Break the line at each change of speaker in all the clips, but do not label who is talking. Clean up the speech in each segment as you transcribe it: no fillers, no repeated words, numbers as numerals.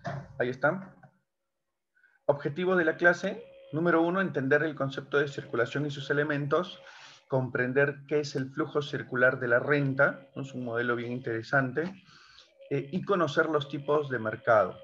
Ahí están. Objetivo de la clase, número 1, entender el concepto de circulación y sus elementos, comprender qué es el flujo circular de la renta, es un modelo bien interesante, y conocer los tipos de mercado.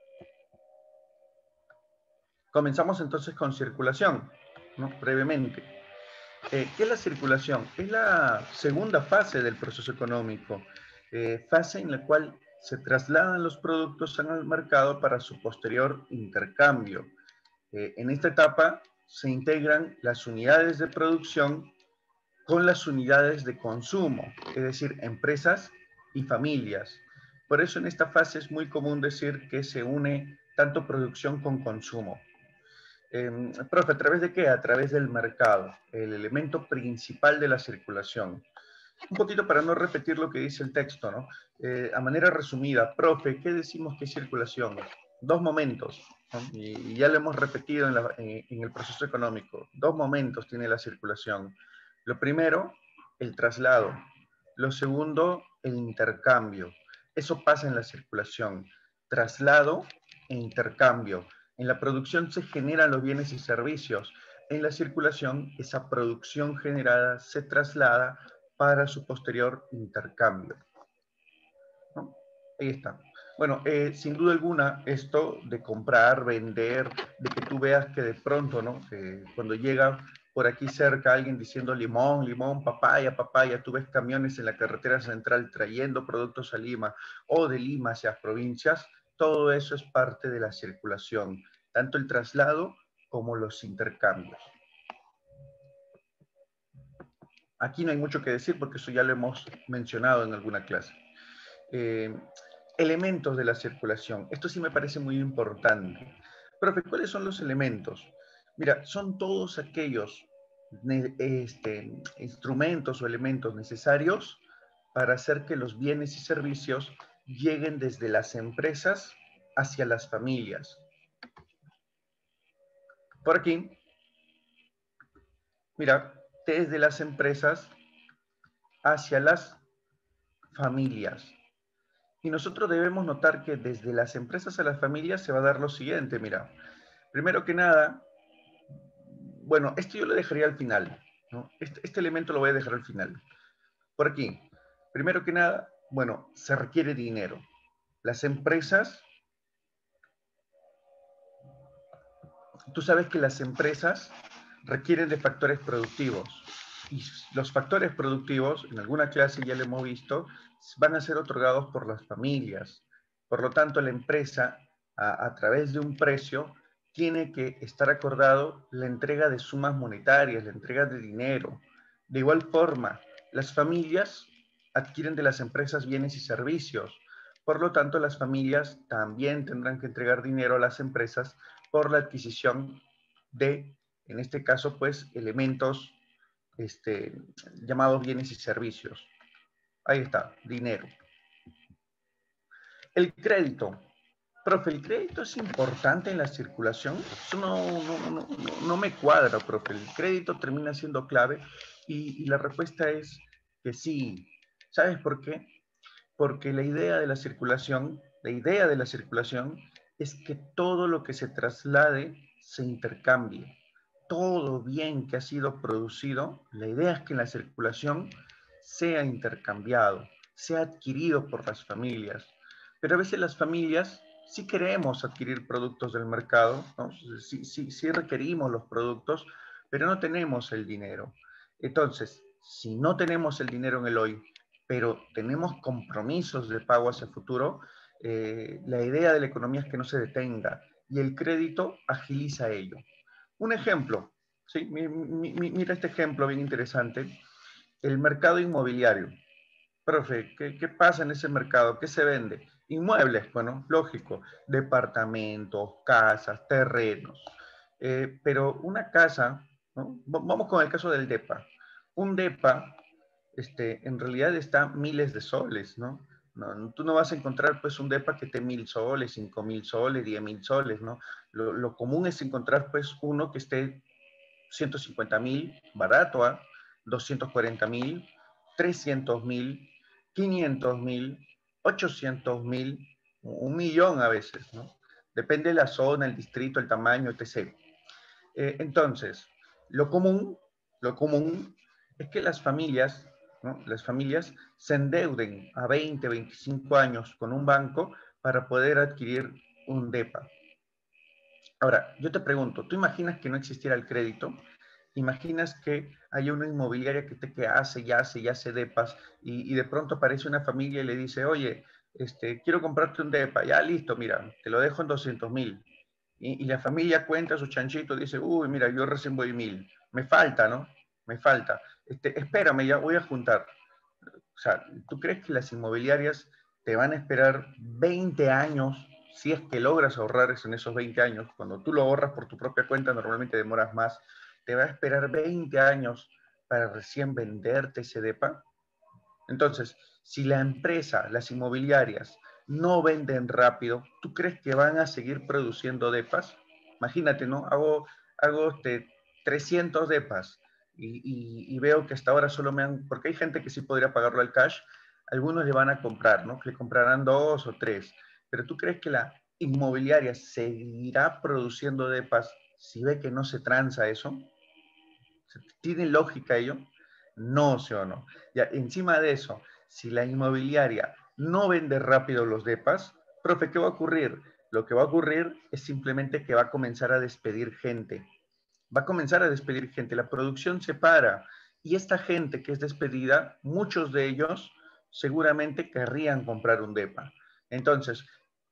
Comenzamos entonces con circulación, ¿no? Brevemente. ¿Qué es la circulación? Es la segunda fase del proceso económico, fase en la cual se trasladan los productos al mercado para su posterior intercambio. En esta etapa se integran las unidades de producción con las unidades de consumo, es decir, empresas y familias. Por eso en esta fase es muy común decir que se une tanto producción con consumo. Profe, ¿a través de qué? A través del mercado, el elemento principal de la circulación. Un poquito para no repetir lo que dice el texto, ¿no? A manera resumida, profe, ¿qué decimos que es circulación? Dos momentos, ¿no? Y ya lo hemos repetido en el proceso económico. Dos momentos tiene la circulación. Lo primero, el traslado. Lo segundo, el intercambio. Eso pasa en la circulación. Traslado e intercambio. En la producción se generan los bienes y servicios. En la circulación, esa producción generada se traslada para su posterior intercambio, ¿no? Ahí está. Bueno, sin duda alguna, esto de comprar, vender, de que tú veas que de pronto, ¿no? Cuando llega por aquí cerca alguien diciendo limón, limón, papaya, papaya, tú ves camiones en la carretera central trayendo productos a Lima o de Lima hacia provincias, todo eso es parte de la circulación, tanto el traslado como los intercambios. Aquí no hay mucho que decir porque eso ya lo hemos mencionado en alguna clase. Eh, elementos de la circulación. Esto sí me parece muy importante. Profe, ¿cuáles son los elementos? Mira, son todos aquellos instrumentos o elementos necesarios para hacer que los bienes y servicios lleguen desde las empresas hacia las familias. Por aquí, mira, desde las empresas hacia las familias. Y nosotros debemos notar que desde las empresas a las familias se va a dar lo siguiente, mira. Primero que nada, bueno, esto yo lo dejaría al final, ¿no? Este elemento lo voy a dejar al final. Por aquí, primero que nada, bueno, se requiere dinero. Las empresas, tú sabes que las empresas requieren de factores productivos. Y los factores productivos, en alguna clase ya lo hemos visto, van a ser otorgados por las familias. Por lo tanto, la empresa, a través de un precio, tiene que estar acordado la entrega de sumas monetarias, la entrega de dinero. De igual forma, las familias adquieren de las empresas bienes y servicios. Por lo tanto, las familias también tendrán que entregar dinero a las empresas por la adquisición de, en este caso, pues, elementos llamados bienes y servicios. Ahí está, dinero. El crédito. Profe, ¿el crédito es importante en la circulación? Eso no me cuadra, profe. El crédito termina siendo clave y la respuesta es que sí. ¿Sabes por qué? Porque la idea de la circulación es que todo lo que se traslade se intercambie. Todo bien que ha sido producido, la idea es que en la circulación sea intercambiado, sea adquirido por las familias. Pero a veces las familias sí queremos adquirir productos del mercado, ¿no? Sí requerimos los productos, pero no tenemos el dinero. Entonces, si no tenemos el dinero en el hoy, pero tenemos compromisos de pago hacia el futuro, la idea de la economía es que no se detenga y el crédito agiliza ello. Un ejemplo, ¿sí? Mira este ejemplo bien interesante, el mercado inmobiliario. Profe, ¿qué pasa en ese mercado? ¿Qué se vende? Inmuebles, bueno, lógico, departamentos, casas, terrenos. Pero una casa, ¿no? Vamos con el caso del DEPA. Un DEPA, en realidad está miles de soles, ¿no? No, tú no vas a encontrar pues un depa que esté 1.000 soles, 5.000 soles, 10.000 soles, ¿no? Lo común es encontrar pues uno que esté 150.000, barato, ¿eh? 240.000, 300.000, 500.000, 800.000, un millón a veces, ¿no? Depende de la zona, el distrito, el tamaño, etc. Entonces, lo común, lo común es que las familias, ¿no? Las familias se endeuden a 20, 25 años con un banco para poder adquirir un DEPA. Ahora, yo te pregunto, ¿tú imaginas que no existiera el crédito? ¿Imaginas que hay una inmobiliaria que hace y hace depas y de pronto aparece una familia y le dice, oye, quiero comprarte un depa, ya listo, mira, te lo dejo en 200.000. Y la familia cuenta sus chanchitos, dice, uy, mira, yo recién voy 1.000, me falta, ¿no? Me falta. Espérame, ya voy a juntar. O sea, ¿tú crees que las inmobiliarias te van a esperar 20 años si es que logras ahorrar en esos 20 años? Cuando tú lo ahorras por tu propia cuenta, normalmente demoras más. ¿Te va a esperar 20 años para recién venderte ese DEPA? Entonces, si la empresa, las inmobiliarias, no venden rápido, ¿tú crees que van a seguir produciendo DEPAs? Imagínate, ¿no? Hago 300 DEPAs y veo que hasta ahora solo me han, porque hay gente que sí podría pagarlo al cash, algunos le van a comprar, ¿no? Que le comprarán 2 o 3, pero ¿tú crees que la inmobiliaria seguirá produciendo DEPAs si ve que no se transa eso? ¿Tiene lógica ello? No, sí o no. Ya, encima de eso, si la inmobiliaria no vende rápido los depas, profe, ¿qué va a ocurrir? Lo que va a ocurrir es simplemente que va a comenzar a despedir gente. Va a comenzar a despedir gente. La producción se para. Y esta gente que es despedida, muchos de ellos seguramente querrían comprar un depa. Entonces,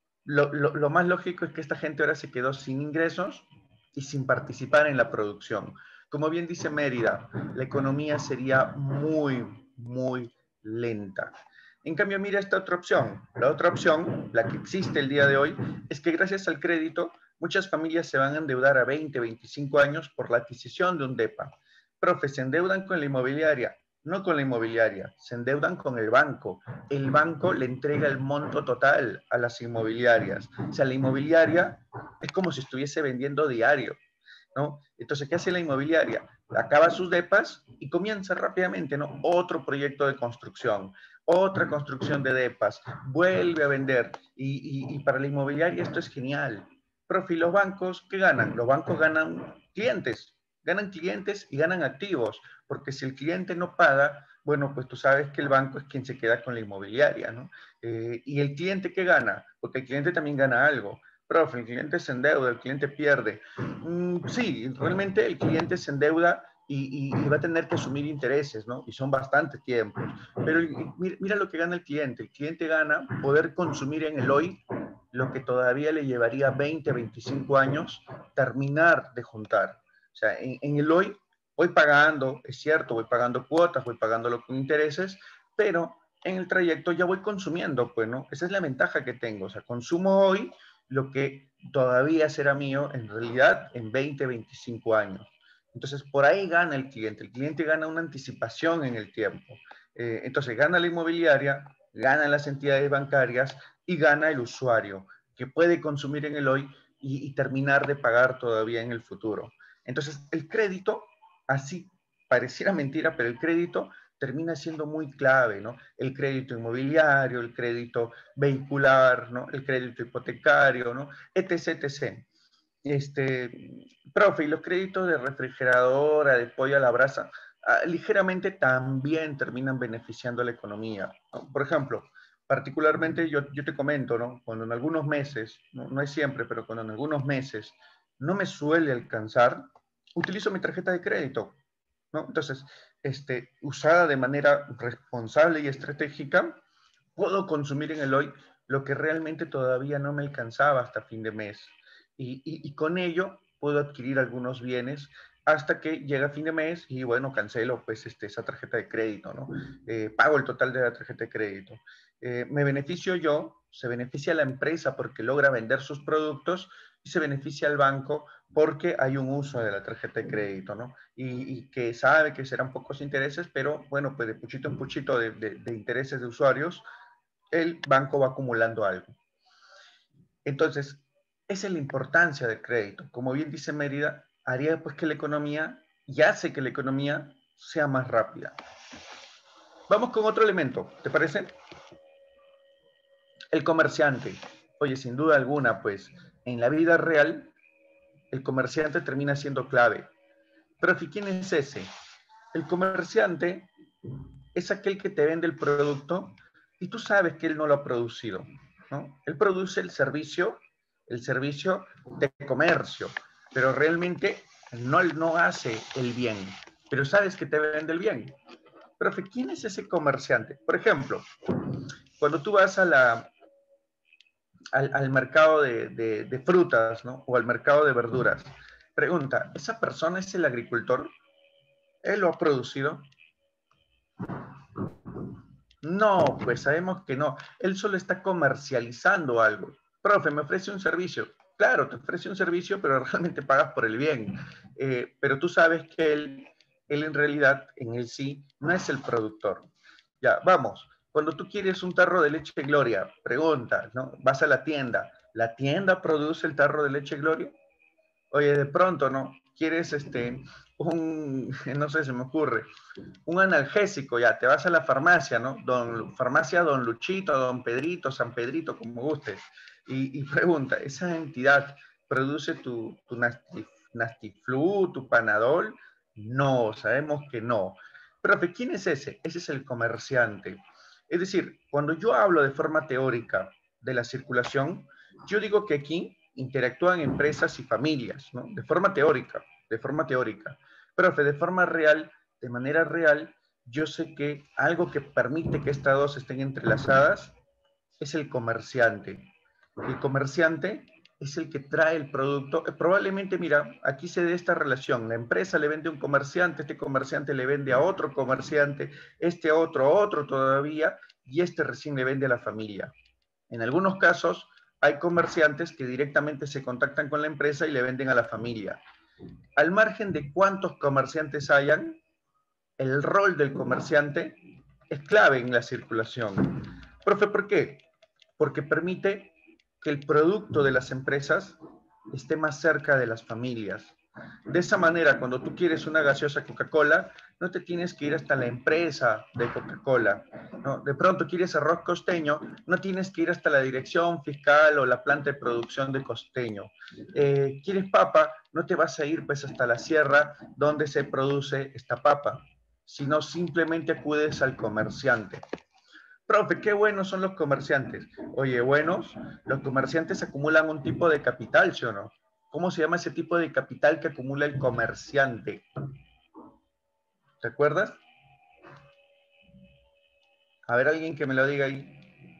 lo más lógico es que esta gente ahora se quedó sin ingresos y sin participar en la producción. Como bien dice Mérida, la economía sería muy, muy lenta. En cambio, mira esta otra opción. La otra opción, la que existe el día de hoy, es que gracias al crédito, muchas familias se van a endeudar a 20, 25 años por la adquisición de un DEPA. Profe, se endeudan con la inmobiliaria. No con la inmobiliaria, se endeudan con el banco. El banco le entrega el monto total a las inmobiliarias. O sea, la inmobiliaria es como si estuviese vendiendo diario, ¿no? Entonces, ¿qué hace la inmobiliaria? Acaba sus depas y comienza rápidamente, ¿no? Otro proyecto de construcción, otra construcción de depas, vuelve a vender. Y para la inmobiliaria esto es genial. Profe, ¿y los bancos qué ganan? Los bancos ganan clientes y ganan activos, porque si el cliente no paga, bueno, pues tú sabes que el banco es quien se queda con la inmobiliaria, ¿no? Y el cliente qué gana, porque el cliente también gana algo. Profe, el cliente se endeuda, el cliente pierde. Sí, realmente el cliente se endeuda y va a tener que asumir intereses, ¿no? Y son bastante tiempos. Pero mira lo que gana el cliente gana poder consumir en el hoy lo que todavía le llevaría 20, 25 años terminar de juntar. O sea, en el hoy voy pagando, es cierto, voy pagando cuotas, voy pagándolo con intereses, pero en el trayecto ya voy consumiendo, pues, ¿no? Esa es la ventaja que tengo, o sea, consumo hoy lo que todavía será mío en realidad en 20, 25 años. Entonces, por ahí gana el cliente gana una anticipación en el tiempo. Entonces, gana la inmobiliaria, ganan las entidades bancarias y gana el usuario, que puede consumir en el hoy y terminar de pagar todavía en el futuro. Entonces, el crédito, así pareciera mentira, pero el crédito termina siendo muy clave, ¿no? El crédito inmobiliario, el crédito vehicular, ¿no? El crédito hipotecario, ¿no? Etc, etc. Profe, y los créditos de refrigeradora, de pollo a la brasa, ligeramente también terminan beneficiando a la economía, ¿no? Por ejemplo, particularmente yo te comento, ¿no? Cuando en algunos meses, no es siempre, pero cuando en algunos meses no me suele alcanzar, utilizo mi tarjeta de crédito, ¿no? Entonces, usada de manera responsable y estratégica, puedo consumir en el hoy lo que realmente todavía no me alcanzaba hasta fin de mes. Y con ello puedo adquirir algunos bienes hasta que llega fin de mes y bueno, cancelo pues esa tarjeta de crédito, ¿no? Pago el total de la tarjeta de crédito. Me beneficio yo, se beneficia la empresa porque logra vender sus productos y se beneficia al banco porque hay un uso de la tarjeta de crédito, ¿no? Y que sabe que serán pocos intereses, pero bueno, pues de puchito en puchito de intereses de usuarios, el banco va acumulando algo. Entonces, esa es la importancia del crédito. Como bien dice Mérida, haría pues que la economía, y hace que la economía sea más rápida. Vamos con otro elemento, ¿te parece? El comerciante. Oye, sin duda alguna, pues en la vida real el comerciante termina siendo clave. Pero ¿quién es ese? El comerciante es aquel que te vende el producto y tú sabes que él no lo ha producido, ¿no? Él produce el servicio de comercio, pero realmente no hace el bien, pero sabes que te vende el bien. Profe, ¿quién es ese comerciante? Por ejemplo, cuando tú vas al mercado de frutas, ¿no? O al mercado de verduras, pregunta, ¿esa persona es el agricultor? ¿Él lo ha producido? No, pues sabemos que no. Él solo está comercializando algo. Profe, me ofrece un servicio. Claro, te ofrece un servicio, pero realmente pagas por el bien. Pero tú sabes que él en realidad, en él sí, no es el productor. Ya, vamos. Cuando tú quieres un tarro de leche Gloria, preguntas, ¿no? Vas a la tienda produce el tarro de leche Gloria? Oye, de pronto, ¿no? Quieres no sé, se me ocurre, un analgésico, ya, te vas a la farmacia, ¿no? Farmacia Don Luchito, Don Pedrito, San Pedrito, como gustes, y pregunta, ¿esa entidad produce tu Nastiflu, tu Panadol? No, sabemos que no. Profe, ¿quién es ese? Ese es el comerciante. Es decir, cuando yo hablo de forma teórica de la circulación, yo digo que aquí interactúan empresas y familias, ¿no? De forma teórica, de forma teórica. Profe, de forma real, de manera real, yo sé que algo que permite que estas dos estén entrelazadas es el comerciante. El comerciante es el que trae el producto. Probablemente, mira, aquí se dé esta relación. La empresa le vende a un comerciante, este comerciante le vende a otro comerciante, este a otro todavía, y este recién le vende a la familia. En algunos casos, hay comerciantes que directamente se contactan con la empresa y le venden a la familia. Al margen de cuántos comerciantes hayan, el rol del comerciante es clave en la circulación. Profe, ¿por qué? Porque permite que el producto de las empresas esté más cerca de las familias. De esa manera, cuando tú quieres una gaseosa Coca-Cola, no te tienes que ir hasta la empresa de Coca-Cola, ¿no? De pronto quieres arroz costeño, no tienes que ir hasta la dirección fiscal o la planta de producción de costeño. ¿Quieres papa? No te vas a ir pues hasta la sierra donde se produce esta papa, sino simplemente acudes al comerciante. Profe, qué buenos son los comerciantes. Oye, buenos, los comerciantes acumulan un tipo de capital, ¿sí o no? ¿Cómo se llama ese tipo de capital que acumula el comerciante? ¿Te acuerdas? A ver, alguien que me lo diga ahí.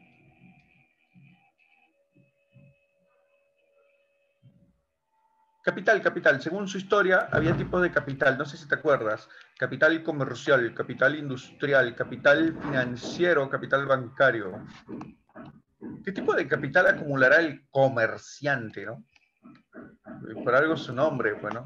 Capital, capital. Según su historia, había tipos de capital. No sé si te acuerdas. Capital comercial, capital industrial, capital financiero, capital bancario. ¿Qué tipo de capital acumulará el comerciante, no? Por algo su nombre, bueno.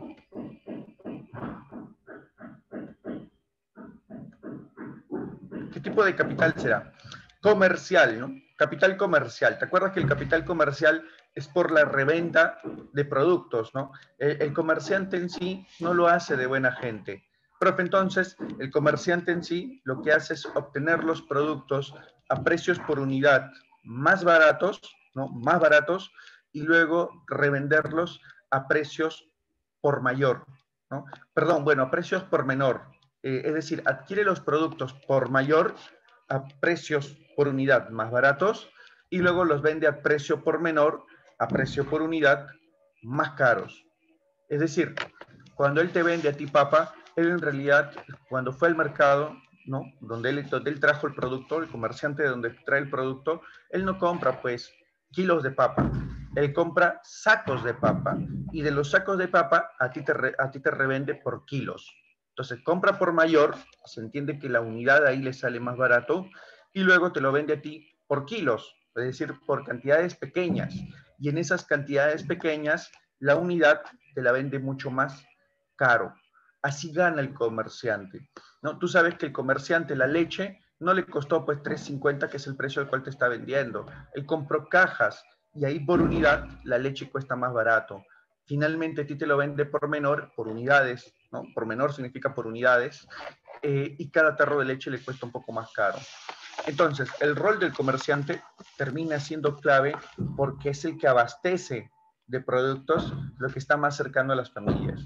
¿Qué tipo de capital será? Comercial, ¿no? Capital comercial. ¿Te acuerdas que el capital comercial es por la reventa de productos, ¿no? El comerciante en sí no lo hace de buena gente. Profe, entonces, el comerciante en sí lo que hace es obtener los productos a precios por unidad más baratos, ¿no? Más baratos, y luego revenderlos a precios por mayor, ¿no? Perdón, bueno, a precios por menor. Es decir, adquiere los productos por mayor a precios por unidad más baratos y luego los vende a precio por menor, a precio por unidad más caros. Es decir, cuando él te vende a ti papa, él en realidad, cuando fue al mercado, ¿no? Donde él trajo el producto, el comerciante de donde trae el producto, él no compra pues kilos de papa, él compra sacos de papa y de los sacos de papa a ti te revende por kilos. Entonces compra por mayor, se entiende que la unidad ahí le sale más barato y luego te lo vende a ti por kilos, es decir, por cantidades pequeñas. Y en esas cantidades pequeñas, la unidad te la vende mucho más caro. Así gana el comerciante, ¿no? Tú sabes que el comerciante la leche no le costó pues 3.50, que es el precio al cual te está vendiendo. Él compró cajas y ahí por unidad la leche cuesta más barato. Finalmente a ti te lo vende por menor, por unidades, ¿no? Por menor significa por unidades, y cada tarro de leche le cuesta un poco más caro. Entonces, el rol del comerciante termina siendo clave porque es el que abastece de productos lo que está más cercano a las familias.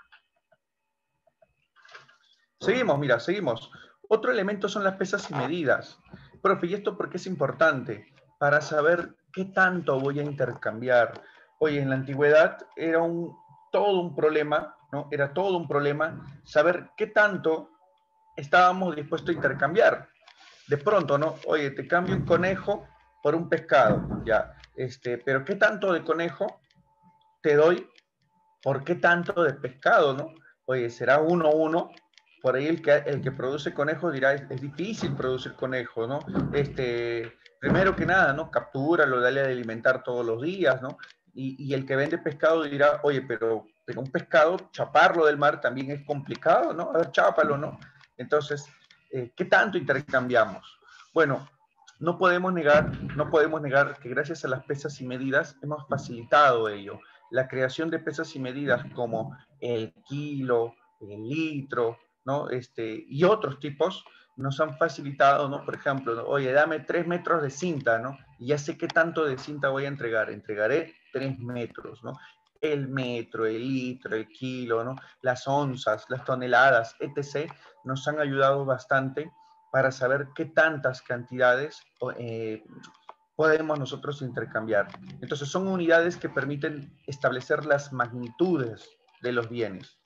Seguimos, mira, seguimos. Otro elemento son las pesas y medidas. Profe, ¿y esto por qué es importante? Para saber qué tanto voy a intercambiar. Oye, en la antigüedad era todo un problema, ¿no? Era todo un problema saber qué tanto estábamos dispuestos a intercambiar. De pronto, ¿no? Oye, te cambio un conejo por un pescado, ya. Pero ¿qué tanto de conejo te doy por qué tanto de pescado, no? Oye, será uno a uno. Por ahí el que produce conejos dirá, es difícil producir conejo, ¿no? Primero que nada, ¿no? Captúralo, dale a alimentar todos los días, ¿no? Y el que vende pescado dirá, oye, pero un pescado, chaparlo del mar también es complicado, ¿no? A ver, chápalo, ¿no? Entonces, ¿qué tanto intercambiamos? Bueno, no podemos negar que gracias a las pesas y medidas hemos facilitado ello. La creación de pesas y medidas como el kilo, el litro, ¿no? Y otros tipos nos han facilitado, ¿no? Por ejemplo, ¿no? Oye, dame 3 metros de cinta, ¿no? Y ya sé qué tanto de cinta voy a entregar. Entregaré 3 metros, ¿no? El metro, el litro, el kilo, ¿no? Las onzas, las toneladas, etc., nos han ayudado bastante para saber qué tantas cantidades podemos nosotros intercambiar. Entonces son unidades que permiten establecer las magnitudes de los bienes.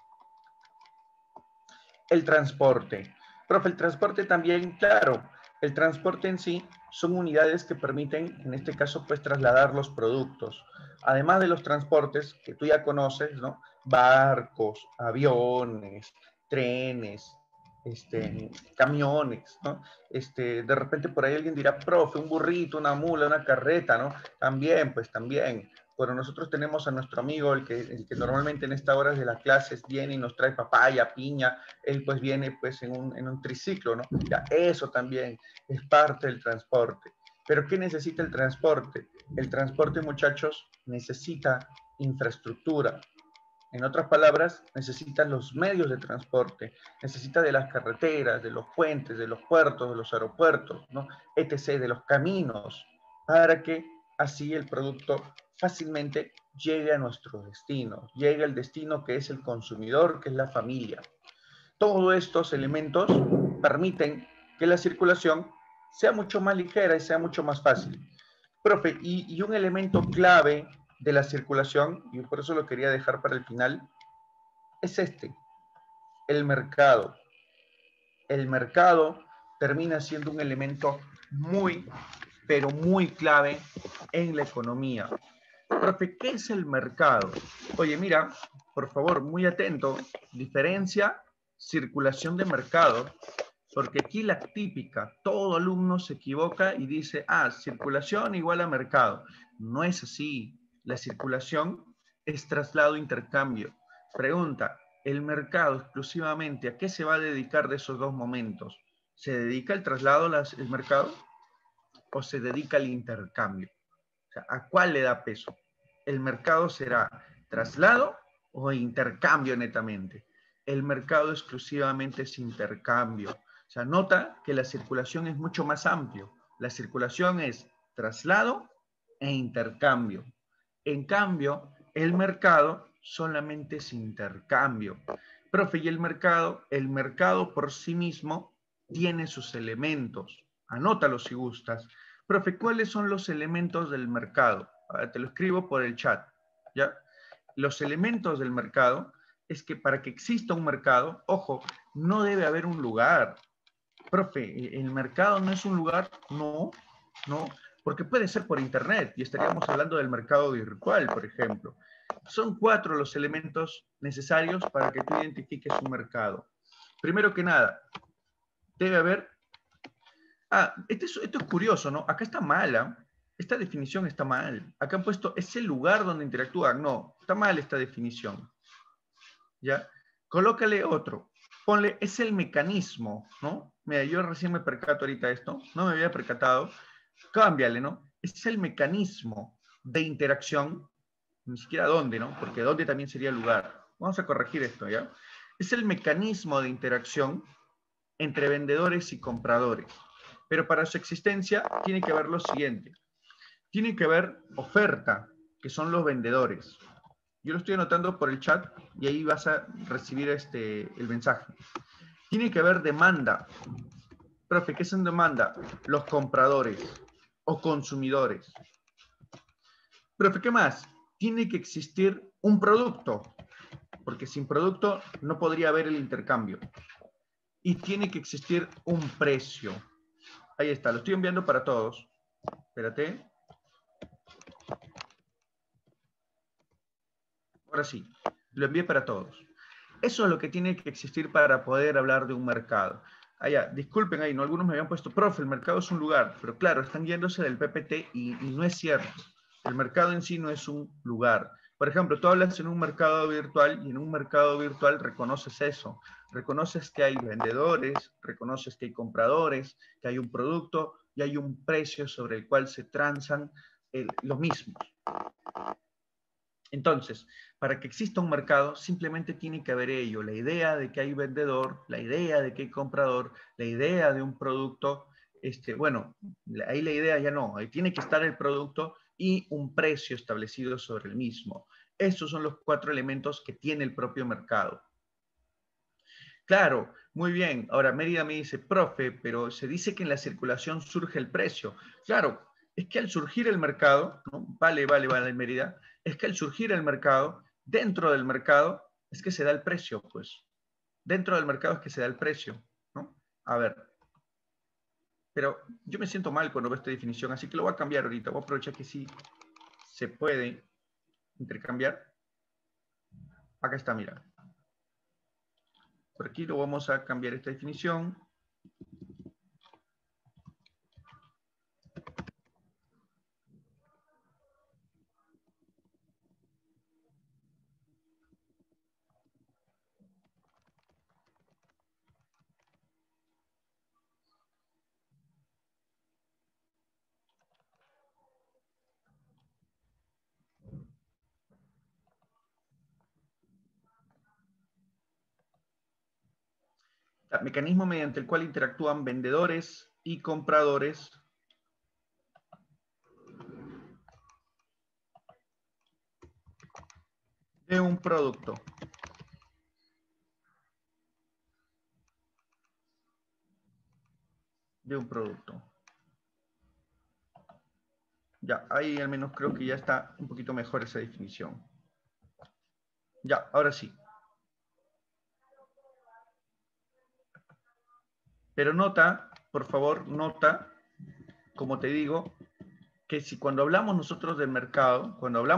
El transporte. Profe, el transporte también, claro, el transporte en sí son unidades que permiten, en este caso, pues trasladar los productos. Además de los transportes que tú ya conoces, ¿no? Barcos, aviones, trenes, camiones, ¿no? De repente por ahí alguien dirá, profe, un burrito, una mula, una carreta, ¿no? También, pues también. Pero nosotros tenemos a nuestro amigo, el que normalmente en estas horas de las clases viene y nos trae papaya, piña, él pues viene pues en un triciclo, ¿no? Ya, eso también es parte del transporte. Pero ¿qué necesita el transporte? El transporte, muchachos, necesita infraestructura. En otras palabras, necesita los medios de transporte, necesita de las carreteras, de los puentes, de los puertos, de los aeropuertos, ¿no? etc., de los caminos, para que así el producto fácilmente llegue a nuestro destino, llegue al destino que es el consumidor, que es la familia. Todos estos elementos permiten que la circulación sea mucho más ligera y sea mucho más fácil. Profe, y un elemento clave de la circulación, y por eso lo quería dejar para el final, es el mercado. El mercado termina siendo un elemento muy, pero muy clave en la economía. Profe, ¿qué es el mercado? Oye, mira, por favor, muy atento, diferencia circulación de mercado, porque aquí la típica, todo alumno se equivoca y dice, circulación igual a mercado. No es así. La circulación es traslado, intercambio. Pregunta, ¿el mercado exclusivamente a qué se va a dedicar de esos dos momentos? ¿Se dedica al traslado, el mercado, o se dedica al intercambio? O sea, ¿a cuál le da peso? ¿El mercado será traslado o intercambio netamente? El mercado exclusivamente es intercambio. O sea, nota que la circulación es mucho más amplio. La circulación es traslado e intercambio. En cambio, el mercado solamente es intercambio. Profe, ¿y el mercado? El mercado por sí mismo tiene sus elementos. Anótalos si gustas. Profe, ¿cuáles son los elementos del mercado? Te lo escribo por el chat, ¿ya? Los elementos del mercado es que para que exista un mercado, ojo, no debe haber un lugar. Profe, ¿el mercado no es un lugar? No, no, porque puede ser por internet y estaríamos hablando del mercado virtual, por ejemplo. Son 4 los elementos necesarios para que tú identifiques un mercado. Primero que nada, debe haber esto es curioso, ¿no? Acá está mala. Esta definición está mal. Acá han puesto, es el lugar donde interactúan. No, está mal esta definición. ¿Ya? Colócale otro. Ponle, es el mecanismo, ¿no? Mira, yo recién me percato ahorita esto. No me había percatado. Cámbiale, ¿no? Es el mecanismo de interacción. Ni siquiera dónde, ¿no? Porque dónde también sería el lugar. Vamos a corregir esto, ¿ya? Es el mecanismo de interacción entre vendedores y compradores. pero para su existencia tiene que haber lo siguiente. Tiene que haber oferta, que son los vendedores. Yo lo estoy anotando por el chat y ahí vas a recibir el mensaje. Tiene que haber demanda. Profe, ¿qué es en demanda? Los compradores o consumidores. Profe, ¿qué más? Tiene que existir un producto, porque sin producto no podría haber el intercambio. Y tiene que existir un precio. Ahí está, lo estoy enviando para todos. Espérate. Ahora sí, lo envié para todos. Eso es lo que tiene que existir para poder hablar de un mercado. Disculpen ahí, ¿no? Algunos me habían puesto, profe, el mercado es un lugar, pero claro, están yéndose del PPT y no es cierto. El mercado en sí no es un lugar. Por ejemplo, tú hablas en un mercado virtual y en un mercado virtual reconoces eso. Reconoces que hay vendedores, reconoces que hay compradores, que hay un producto y hay un precio sobre el cual se transan los mismos. Entonces, para que exista un mercado, simplemente tiene que haber ello, la idea de que hay vendedor, la idea de que hay comprador, la idea de un producto, bueno, ahí la idea ya no, ahí tiene que estar el producto y un precio establecido sobre el mismo. Estos son los 4 elementos que tiene el propio mercado. Claro, muy bien. Ahora Mérida me dice, profe, pero se dice que en la circulación surge el precio. Claro, es que al surgir el mercado, ¿no? Vale, Mérida, es que al surgir el mercado, dentro del mercado, es que se da el precio, pues. Dentro del mercado es que se da el precio, ¿no? A ver, pero yo me siento mal cuando veo esta definición, así que lo voy a cambiar ahorita. Voy a aprovechar que sí se puede intercambiar. Acá está, mira. Por aquí lo vamos a cambiar esta definición. El mecanismo mediante el cual interactúan vendedores y compradores de un producto. De un producto. Ya, ahí al menos creo que ya está un poquito mejor esa definición. Ya, ahora sí. Pero nota, por favor, nota, como te digo, que si cuando hablamos nosotros del mercado,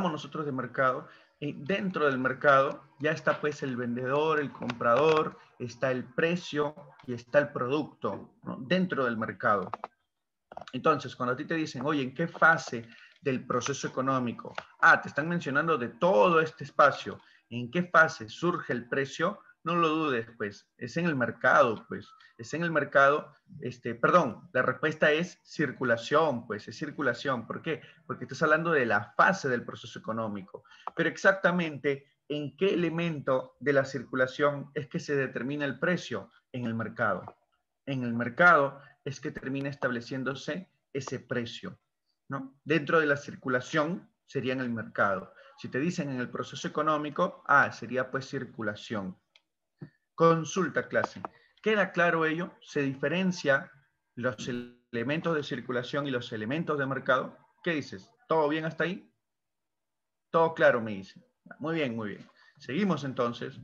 dentro del mercado ya está pues el vendedor, el comprador, está el precio y está el producto, ¿no? Dentro del mercado. Entonces, cuando a ti te dicen, oye, ¿en qué fase del proceso económico? Te están mencionando de todo este espacio. ¿En qué fase surge el precio? No lo dudes, pues, es en el mercado, pues, es en el mercado, perdón, la respuesta es circulación, pues, es circulación. ¿Por qué? Porque estás hablando de la fase del proceso económico. Pero exactamente, ¿en qué elemento de la circulación es que se determina el precio? En el mercado. En el mercado es que termina estableciéndose ese precio, ¿no? Dentro de la circulación sería en el mercado. Si te dicen en el proceso económico, sería pues circulación. Consulta clase. ¿Queda claro ello? ¿Se diferencia los elementos de circulación y los elementos de mercado? ¿Qué dices? ¿Todo bien hasta ahí? Todo claro, me dice. Muy bien, muy bien. Seguimos entonces.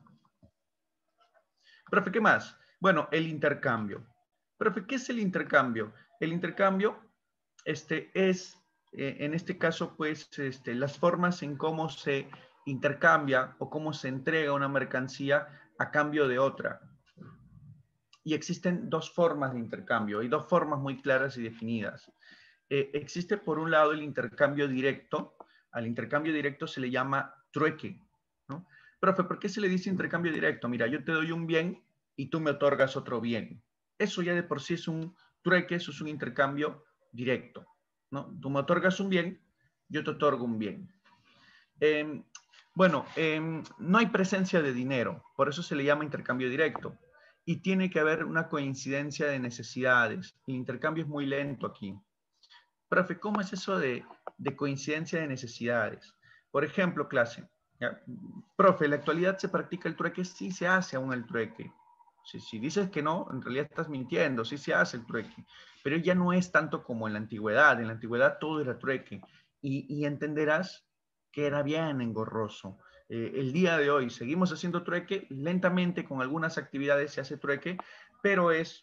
Profe, ¿qué más? Bueno, el intercambio. Profe, ¿qué es el intercambio? El intercambio es, en este caso, pues, las formas en cómo se intercambia o cómo se entrega una mercancía a cambio de otra. Y existen 2 formas de intercambio, y 2 formas muy claras y definidas. Existe, por un lado, el intercambio directo. Al intercambio directo se le llama trueque, ¿no? Profe, ¿por qué se le dice intercambio directo? Mira, yo te doy un bien y tú me otorgas otro bien. Eso ya de por sí es un trueque, eso es un intercambio directo, ¿no? Tú me otorgas un bien, yo te otorgo un bien. No hay presencia de dinero, por eso se le llama intercambio directo. y tiene que haber una coincidencia de necesidades. El intercambio es muy lento aquí. Profe, ¿cómo es eso de coincidencia de necesidades? Por ejemplo, clase, ¿ya? Profe, ¿en la actualidad se practica el trueque? Sí se hace aún el trueque. Si dices que no, en realidad estás mintiendo, sí se hace el trueque, pero ya no es tanto como en la antigüedad. En la antigüedad todo era trueque y entenderás que era bien engorroso. El día de hoy seguimos haciendo trueque, lentamente con algunas actividades se hace trueque, pero es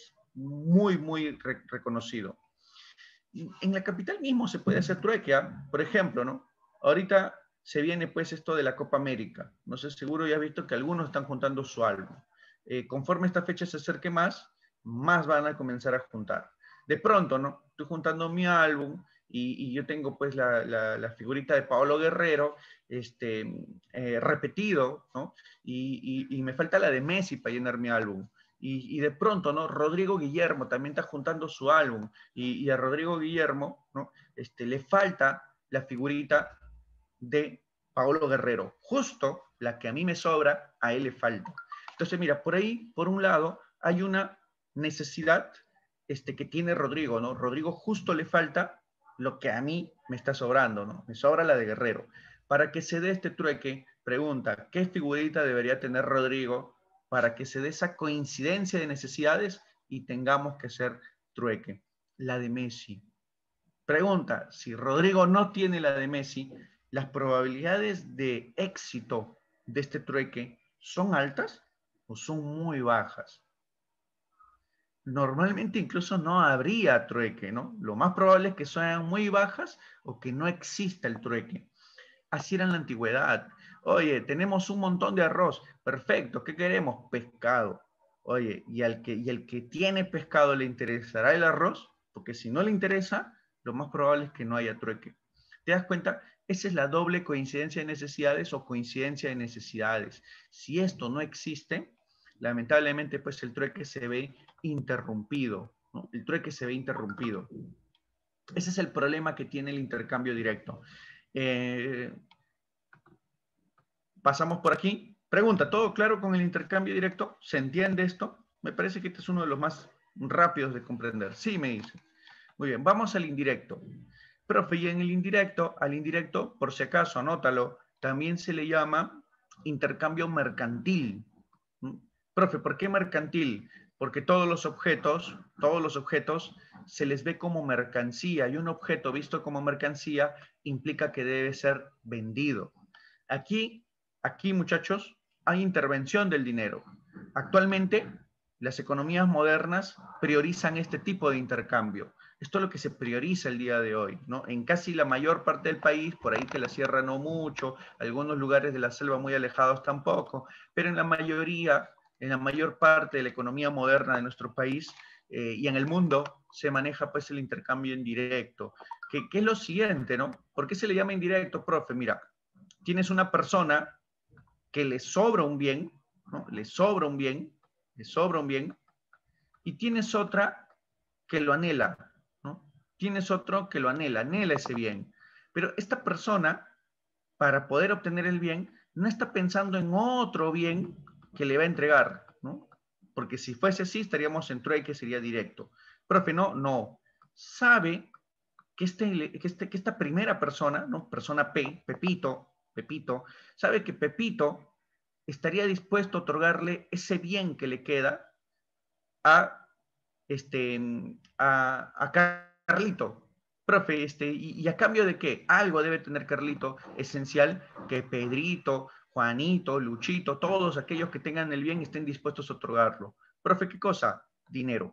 muy reconocido. En la capital mismo se puede hacer trueque, ¿eh? Por ejemplo, ¿no? Ahorita se viene pues esto de la Copa América. No sé, seguro ya has visto que algunos están juntando su álbum. Conforme esta fecha se acerque más van a comenzar a juntar. De pronto, ¿no? Estoy juntando mi álbum y yo tengo pues la figurita de Paolo Guerrero repetido, ¿no? Y me falta la de Messi para llenar mi álbum. Y de pronto, ¿no? Rodrigo Guillermo también está juntando su álbum y a Rodrigo Guillermo, ¿no? Le falta la figurita de Paolo Guerrero, justo la que a mí me sobra, a él le falta. Entonces, mira, por ahí, por un lado, hay una necesidad que tiene Rodrigo, ¿no? Rodrigo justo le falta lo que a mí me está sobrando, ¿no? Me sobra la de Guerrero. Para que se dé este trueque, pregunta, ¿qué figurita debería tener Rodrigo para que se dé esa coincidencia de necesidades y tengamos que hacer trueque? La de Messi. Pregunta, si Rodrigo no tiene la de Messi, ¿las probabilidades de éxito de este trueque son altas o son muy bajas? Normalmente incluso no habría trueque, ¿no? Lo más probable es que sean muy bajas o que no exista el trueque. Así era en la antigüedad. Oye, tenemos un montón de arroz. Perfecto, ¿qué queremos? Pescado. Oye, ¿y el que tiene pescado le interesará el arroz? Porque si no le interesa, lo más probable es que no haya trueque. ¿Te das cuenta? Esa es la doble coincidencia de necesidades o coincidencia de necesidades. Si esto no existe, lamentablemente pues el trueque se ve interrumpido, ¿no? El trueque se ve interrumpido. Ese es el problema que tiene el intercambio directo. Pasamos por aquí. Pregunta, ¿todo claro con el intercambio directo? ¿Se entiende esto? Me parece que este es uno de los más rápidos de comprender. Sí, me dice. Muy bien, vamos al indirecto. Profe, y en el indirecto, al indirecto, por si acaso, anótalo, también se le llama intercambio mercantil. Profe, ¿por qué mercantil? Porque todos los objetos se les ve como mercancía y un objeto visto como mercancía implica que debe ser vendido. Aquí, muchachos, hay intervención del dinero. Actualmente, las economías modernas priorizan este tipo de intercambio. Esto es lo que se prioriza el día de hoy, ¿no? En casi la mayor parte del país, por ahí que la sierra no mucho, algunos lugares de la selva muy alejados tampoco, pero en la mayor parte de la economía moderna de nuestro país y en el mundo se maneja pues el intercambio indirecto, que es lo siguiente, ¿no? ¿Por qué se le llama indirecto, profe? Mira, tienes una persona que le sobra un bien, ¿no? Le sobra un bien, y tienes otra que lo anhela, ¿no? Tienes otro que lo anhela ese bien. Pero esta persona, para poder obtener el bien, no está pensando en otro bien que le va a entregar, ¿no? Porque si fuese así, estaríamos en trueque, sería directo. Profe, no. Sabe que, que esta primera persona, ¿no? Persona P, Pepito, sabe que Pepito estaría dispuesto a otorgarle ese bien que le queda a, Carlito. Profe, ¿y a cambio de qué? Algo debe tener Carlito esencial que Pedrito, Juanito, Luchito, todos aquellos que tengan el bien estén dispuestos a otorgarlo. Profe, ¿qué cosa? Dinero.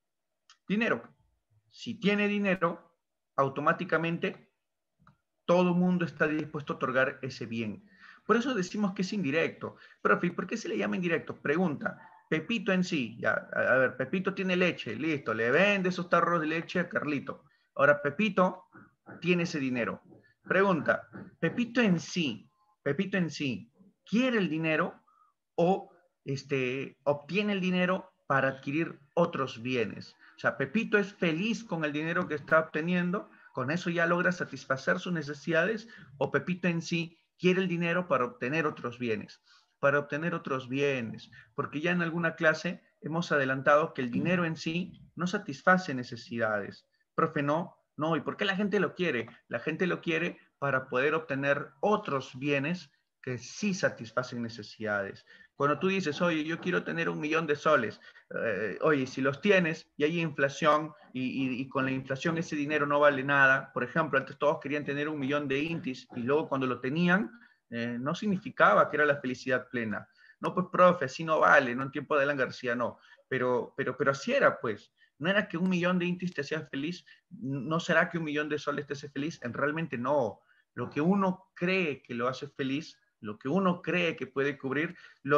Si tiene dinero, automáticamente todo el mundo está dispuesto a otorgar ese bien. Por eso decimos que es indirecto. Profe, ¿por qué se le llama indirecto? Pregunta, Pepito en sí, ya, a ver, Pepito tiene leche, listo, le vende esos tarros de leche a Carlito. Ahora Pepito tiene ese dinero. Pregunta, Pepito en sí, ¿quiere el dinero o obtiene el dinero para adquirir otros bienes? O sea, Pepito es feliz con el dinero que está obteniendo, con eso ya logra satisfacer sus necesidades, o Pepito en sí quiere el dinero para obtener otros bienes. para obtener otros bienes, porque ya en alguna clase hemos adelantado que el dinero en sí no satisface necesidades. Profe, no, ¿y por qué la gente lo quiere? La gente lo quiere para poder obtener otros bienes que sí satisfacen necesidades. Cuando tú dices, oye, yo quiero tener 1.000.000 de soles, oye, si los tienes y hay inflación y con la inflación ese dinero no vale nada, por ejemplo, antes todos querían tener 1.000.000 de intis y luego cuando lo tenían, no significaba que era la felicidad plena. No, pues profe, así no vale, no en tiempo de Alan García, no. Pero así era, pues. No era que 1.000.000 de intis te hacía feliz, no será que 1.000.000 de soles te hace feliz, realmente no. Lo que uno cree que lo hace feliz, lo que uno cree que puede cubrir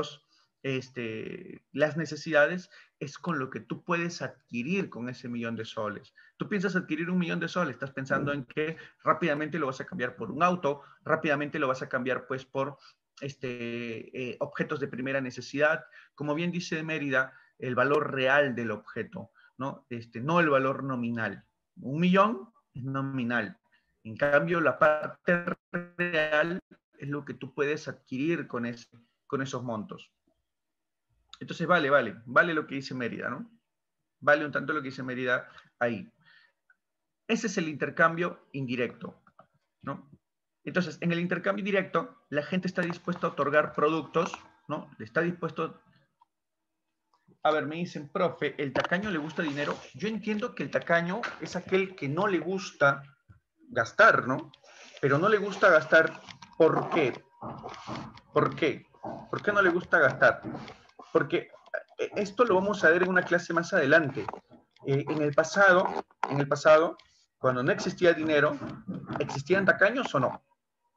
las necesidades, es con lo que tú puedes adquirir con ese 1.000.000 de soles. Tú piensas adquirir 1.000.000 de soles, estás pensando en que rápidamente lo vas a cambiar por un auto, rápidamente lo vas a cambiar pues por objetos de primera necesidad. Como bien dice Mérida, el valor real del objeto, ¿no? No el valor nominal. 1.000.000 es nominal. En cambio, la parte real es lo que tú puedes adquirir con esos montos. Entonces, vale lo que dice Mérida, ¿no? Vale un tanto lo que dice Mérida ahí. Ese es el intercambio indirecto, ¿no? Entonces, en el intercambio directo, la gente está dispuesta a otorgar productos, ¿no? Está dispuesto. A ver, me dicen, profe, ¿el tacaño le gusta dinero? Yo entiendo que el tacaño es aquel que no le gusta gastar, ¿no? Pero no le gusta gastar, ¿por qué? ¿Por qué? ¿Por qué no le gusta gastar? Porque esto lo vamos a ver en una clase más adelante. En el pasado, cuando no existía dinero, ¿existían tacaños o no?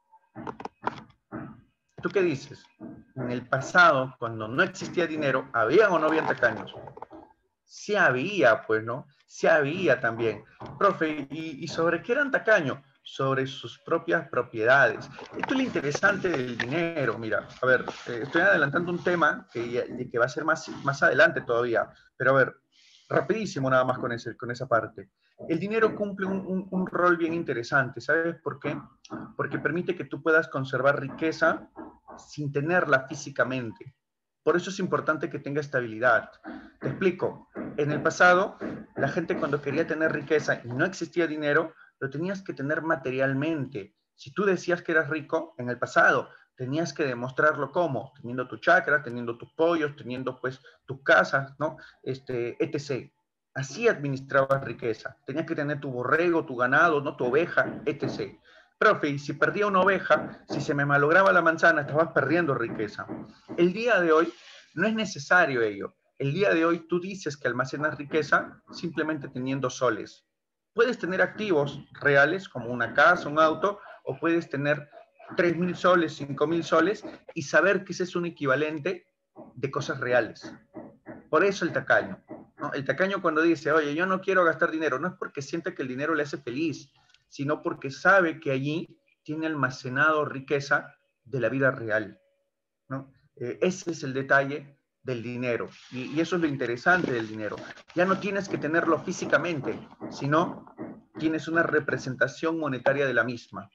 ¿Tú qué dices? En el pasado, cuando no existía dinero, ¿habían o no habían tacaños? Sí había, pues, ¿no? Sí había también. Profe, ¿y sobre qué eran tacaños? Sobre sus propias propiedades. Esto es lo interesante del dinero. Mira, a ver, estoy adelantando un tema que va a ser más adelante todavía, pero a ver, rapidísimo nada más con esa parte. El dinero cumple un rol bien interesante. ¿Sabes por qué? Porque permite que tú puedas conservar riqueza sin tenerla físicamente. Por eso es importante que tenga estabilidad. Te explico. En el pasado, la gente cuando quería tener riqueza y no existía dinero, lo tenías que tener materialmente. Si tú decías que eras rico, en el pasado, tenías que demostrarlo ¿cómo? Teniendo tu chacra, teniendo tus pollos, teniendo pues tus casas, ¿no? etc. Así administrabas riqueza. Tenías que tener tu borrego, tu ganado, ¿no? Tu oveja, etc. Profe, y si perdía una oveja, si se me malograba la manzana, estabas perdiendo riqueza. El día de hoy no es necesario ello. El día de hoy tú dices que almacenas riqueza simplemente teniendo soles. Puedes tener activos reales como una casa, un auto, o puedes tener 3.000 soles, 5.000 soles y saber que ese es un equivalente de cosas reales. Por eso el tacaño, ¿no? El tacaño cuando dice, oye, yo no quiero gastar dinero, no es porque siente que el dinero le hace feliz, sino porque sabe que allí tiene almacenado riqueza de la vida real, ¿no? Ese es el detalle del dinero y eso es lo interesante del dinero. Ya no tienes que tenerlo físicamente, sino tienes una representación monetaria de la misma.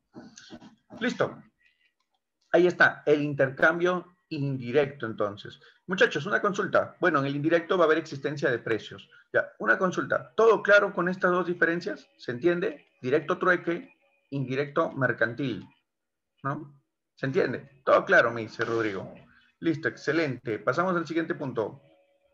Listo. Ahí está, el intercambio indirecto entonces. Muchachos, una consulta. Bueno, en el indirecto va a haber existencia de precios. Ya, una consulta. ¿Todo claro con estas dos diferencias? ¿Se entiende? Directo trueque, indirecto mercantil, ¿no? ¿Se entiende? Todo claro, me dice Rodrigo. Listo, excelente. Pasamos al siguiente punto.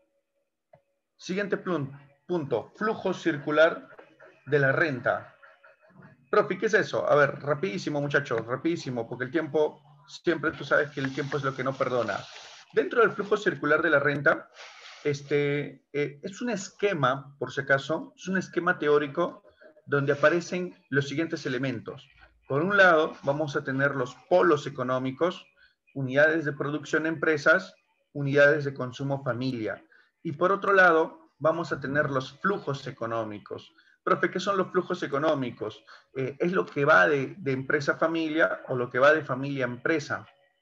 Siguiente punto, flujo circular de la renta. Profe, ¿qué es eso? A ver, rapidísimo, muchachos, rapidísimo, porque el tiempo, siempre tú sabes que el tiempo es lo que no perdona. Dentro del flujo circular de la renta, es un esquema, por si acaso, es un esquema teórico donde aparecen los siguientes elementos. Por un lado, vamos a tener los polos económicos, unidades de producción empresas, unidades de consumo familia. Y por otro lado, vamos a tener los flujos económicos. Profe, ¿qué son los flujos económicos? Es lo que va de empresa a familia o lo que va de familia a empresa.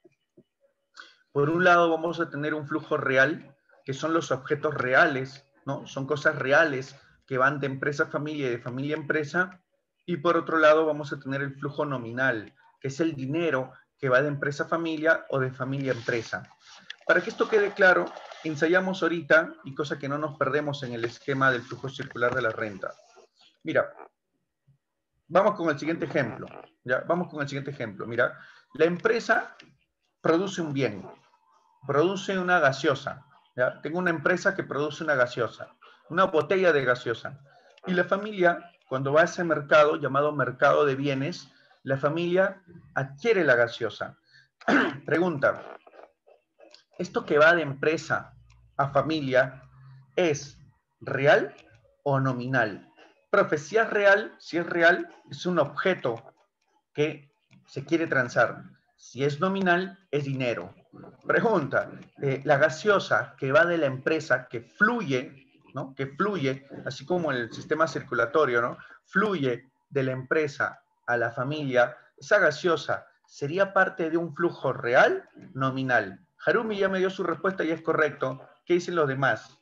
Por un lado vamos a tener un flujo real, que son los objetos reales, ¿no? Son cosas reales que van de empresa a familia y de familia a empresa. Y por otro lado vamos a tener el flujo nominal, que es el dinero que va de empresa a familia o de familia a empresa. Para que esto quede claro, ensayamos ahorita, y cosa que no nos perdemos en el esquema del flujo circular de la renta. Mira, vamos con el siguiente ejemplo. ¿Ya? Vamos con el siguiente ejemplo. Mira, la empresa produce un bien, produce una gaseosa. ¿Ya? Tengo una empresa que produce una gaseosa, una botella de gaseosa. Y la familia, cuando va a ese mercado, llamado mercado de bienes, la familia adquiere la gaseosa. Pregunta, ¿esto que va de empresa a familia es real o nominal? Profe, si es real, es un objeto que se quiere transar. Si es nominal, es dinero. Pregunta, la gaseosa que va de la empresa, que fluye, ¿no? Que fluye, así como el sistema circulatorio, ¿no? Fluye de la empresa a la familia, esa gaseosa sería parte de un flujo real, nominal. Harumi ya me dio su respuesta y es correcto. ¿Qué dicen los demás?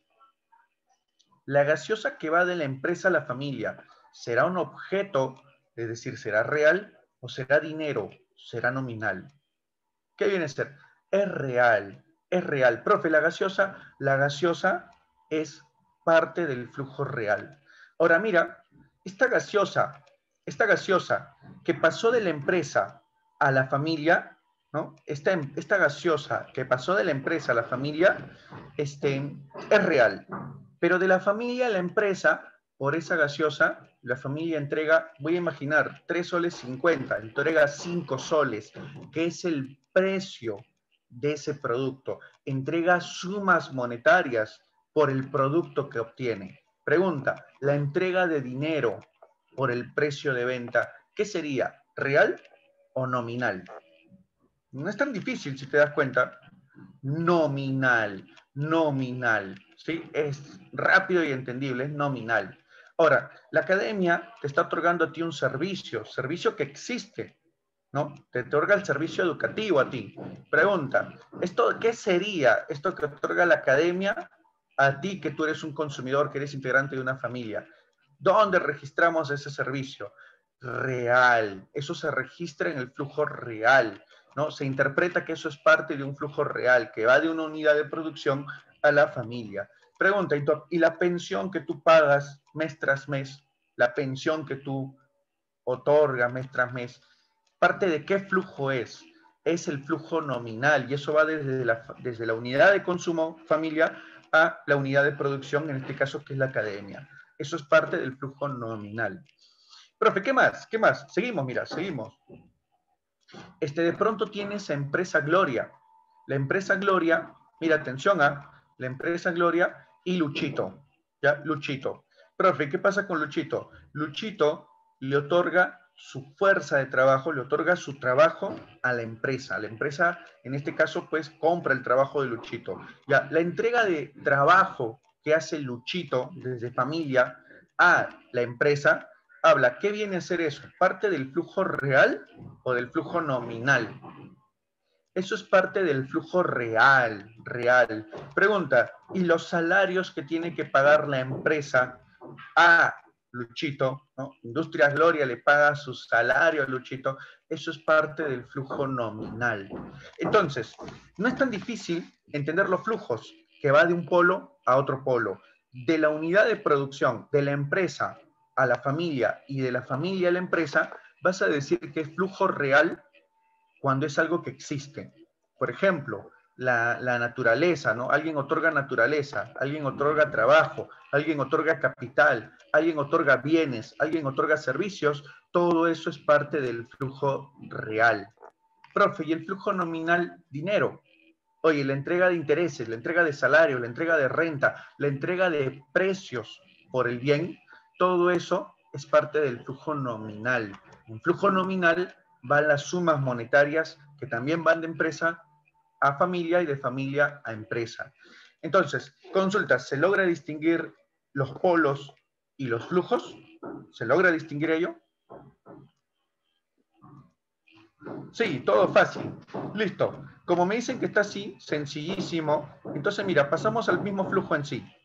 La gaseosa que va de la empresa a la familia, ¿será un objeto, es decir, será real o será dinero, será nominal? ¿Qué viene a ser? Es real, es real. Profe, la gaseosa es parte del flujo real. Ahora mira, esta gaseosa que pasó de la empresa a la familia, ¿no? Esta gaseosa que pasó de la empresa a la familia, es real. Pero de la familia a la empresa, por esa gaseosa, la familia entrega, voy a imaginar, 3 soles 50, entrega 5 soles, que es el precio de ese producto. Entrega sumas monetarias por el producto que obtiene. Pregunta, la entrega de dinero por el precio de venta, ¿qué sería? ¿Real o nominal? No es tan difícil si te das cuenta. Nominal, nominal, ¿sí? Es rápido y entendible, es nominal. Ahora, la academia te está otorgando a ti un servicio que existe, ¿no? Te otorga el servicio educativo a ti. Pregunta, ¿qué sería esto que otorga la academia a ti que tú eres un consumidor, que eres integrante de una familia? ¿Dónde registramos ese servicio? Real. Eso se registra en el flujo real, ¿no? Se interpreta que eso es parte de un flujo real, que va de una unidad de producción a la familia. Pregunta, ¿y la pensión que tú pagas mes tras mes, la pensión que tú otorgas mes tras mes, parte de qué flujo es? Es el flujo nominal y eso va desde la unidad de consumo familia a la unidad de producción, en este caso que es la academia. Eso es parte del flujo nominal. Profe, ¿qué más? ¿Qué más? Seguimos, mira, seguimos. De pronto tienes a Empresa Gloria. La Empresa Gloria, mira, atención, la Empresa Gloria y Luchito. ¿Ya? Luchito. Profe, ¿qué pasa con Luchito? Luchito le otorga su fuerza de trabajo, le otorga su trabajo a la empresa. La empresa, en este caso, pues, compra el trabajo de Luchito. Ya, la entrega de trabajo que hace Luchito desde familia a la empresa, habla, ¿qué viene a ser eso? ¿Parte del flujo real o del flujo nominal? Eso es parte del flujo real, real. Pregunta, ¿y los salarios que tiene que pagar la empresa a Luchito, ¿no? Industrias Gloria le paga su salario a Luchito, eso es parte del flujo nominal. Entonces, no es tan difícil entender los flujos, que va de un polo a otro polo, de la unidad de producción, de la empresa a la familia y de la familia a la empresa, vas a decir que es flujo real cuando es algo que existe. Por ejemplo, la naturaleza, ¿no? Alguien otorga naturaleza, alguien otorga trabajo, alguien otorga capital, alguien otorga bienes, alguien otorga servicios, todo eso es parte del flujo real. Profe, ¿y el flujo nominal? Dinero. Oye, la entrega de intereses, la entrega de salario, la entrega de renta, la entrega de precios por el bien, todo eso es parte del flujo nominal. En flujo nominal van las sumas monetarias que también van de empresa a familia y de familia a empresa. Entonces, consulta, ¿se logra distinguir los polos y los flujos? ¿Se logra distinguir ello? Sí, todo fácil. Listo. Como me dicen que está así, sencillísimo, entonces mira, pasamos al mismo flujo en sí.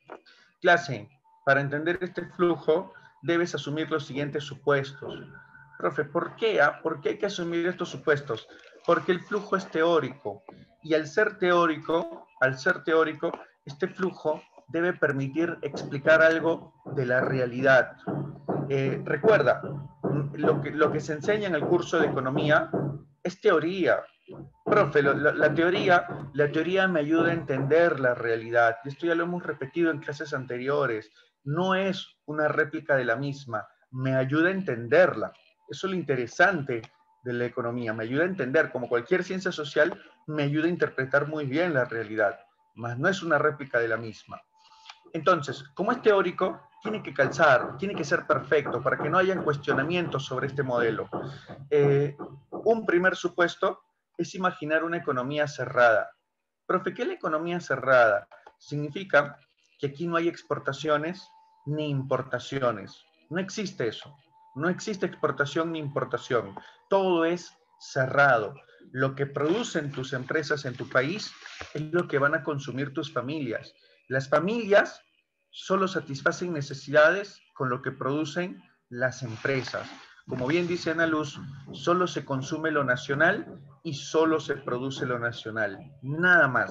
Clase, para entender este flujo debes asumir los siguientes supuestos. Profe, ¿por qué? ¿Por qué hay que asumir estos supuestos? Porque el flujo es teórico y al ser teórico, este flujo debe permitir explicar algo de la realidad. Recuerda, lo que se enseña en el curso de economía es teoría. Profe, la teoría me ayuda a entender la realidad. Y esto ya lo hemos repetido en clases anteriores. No es una réplica de la misma. Me ayuda a entenderla. Eso es lo interesante de la economía. Me ayuda a entender, como cualquier ciencia social, me ayuda a interpretar muy bien la realidad. Mas no es una réplica de la misma. Entonces, como es teórico, tiene que calzar, tiene que ser perfecto para que no hayan cuestionamientos sobre este modelo. Un primer supuesto es imaginar una economía cerrada. Profe, ¿qué es la economía cerrada? Significa que aquí no hay exportaciones ni importaciones. No existe eso. No existe exportación ni importación. Todo es cerrado. Lo que producen tus empresas en tu país es lo que van a consumir tus familias. Las familias solo satisfacen necesidades con lo que producen las empresas. Como bien dice Ana Luz, solo se consume lo nacional y solo se produce lo nacional. Nada más.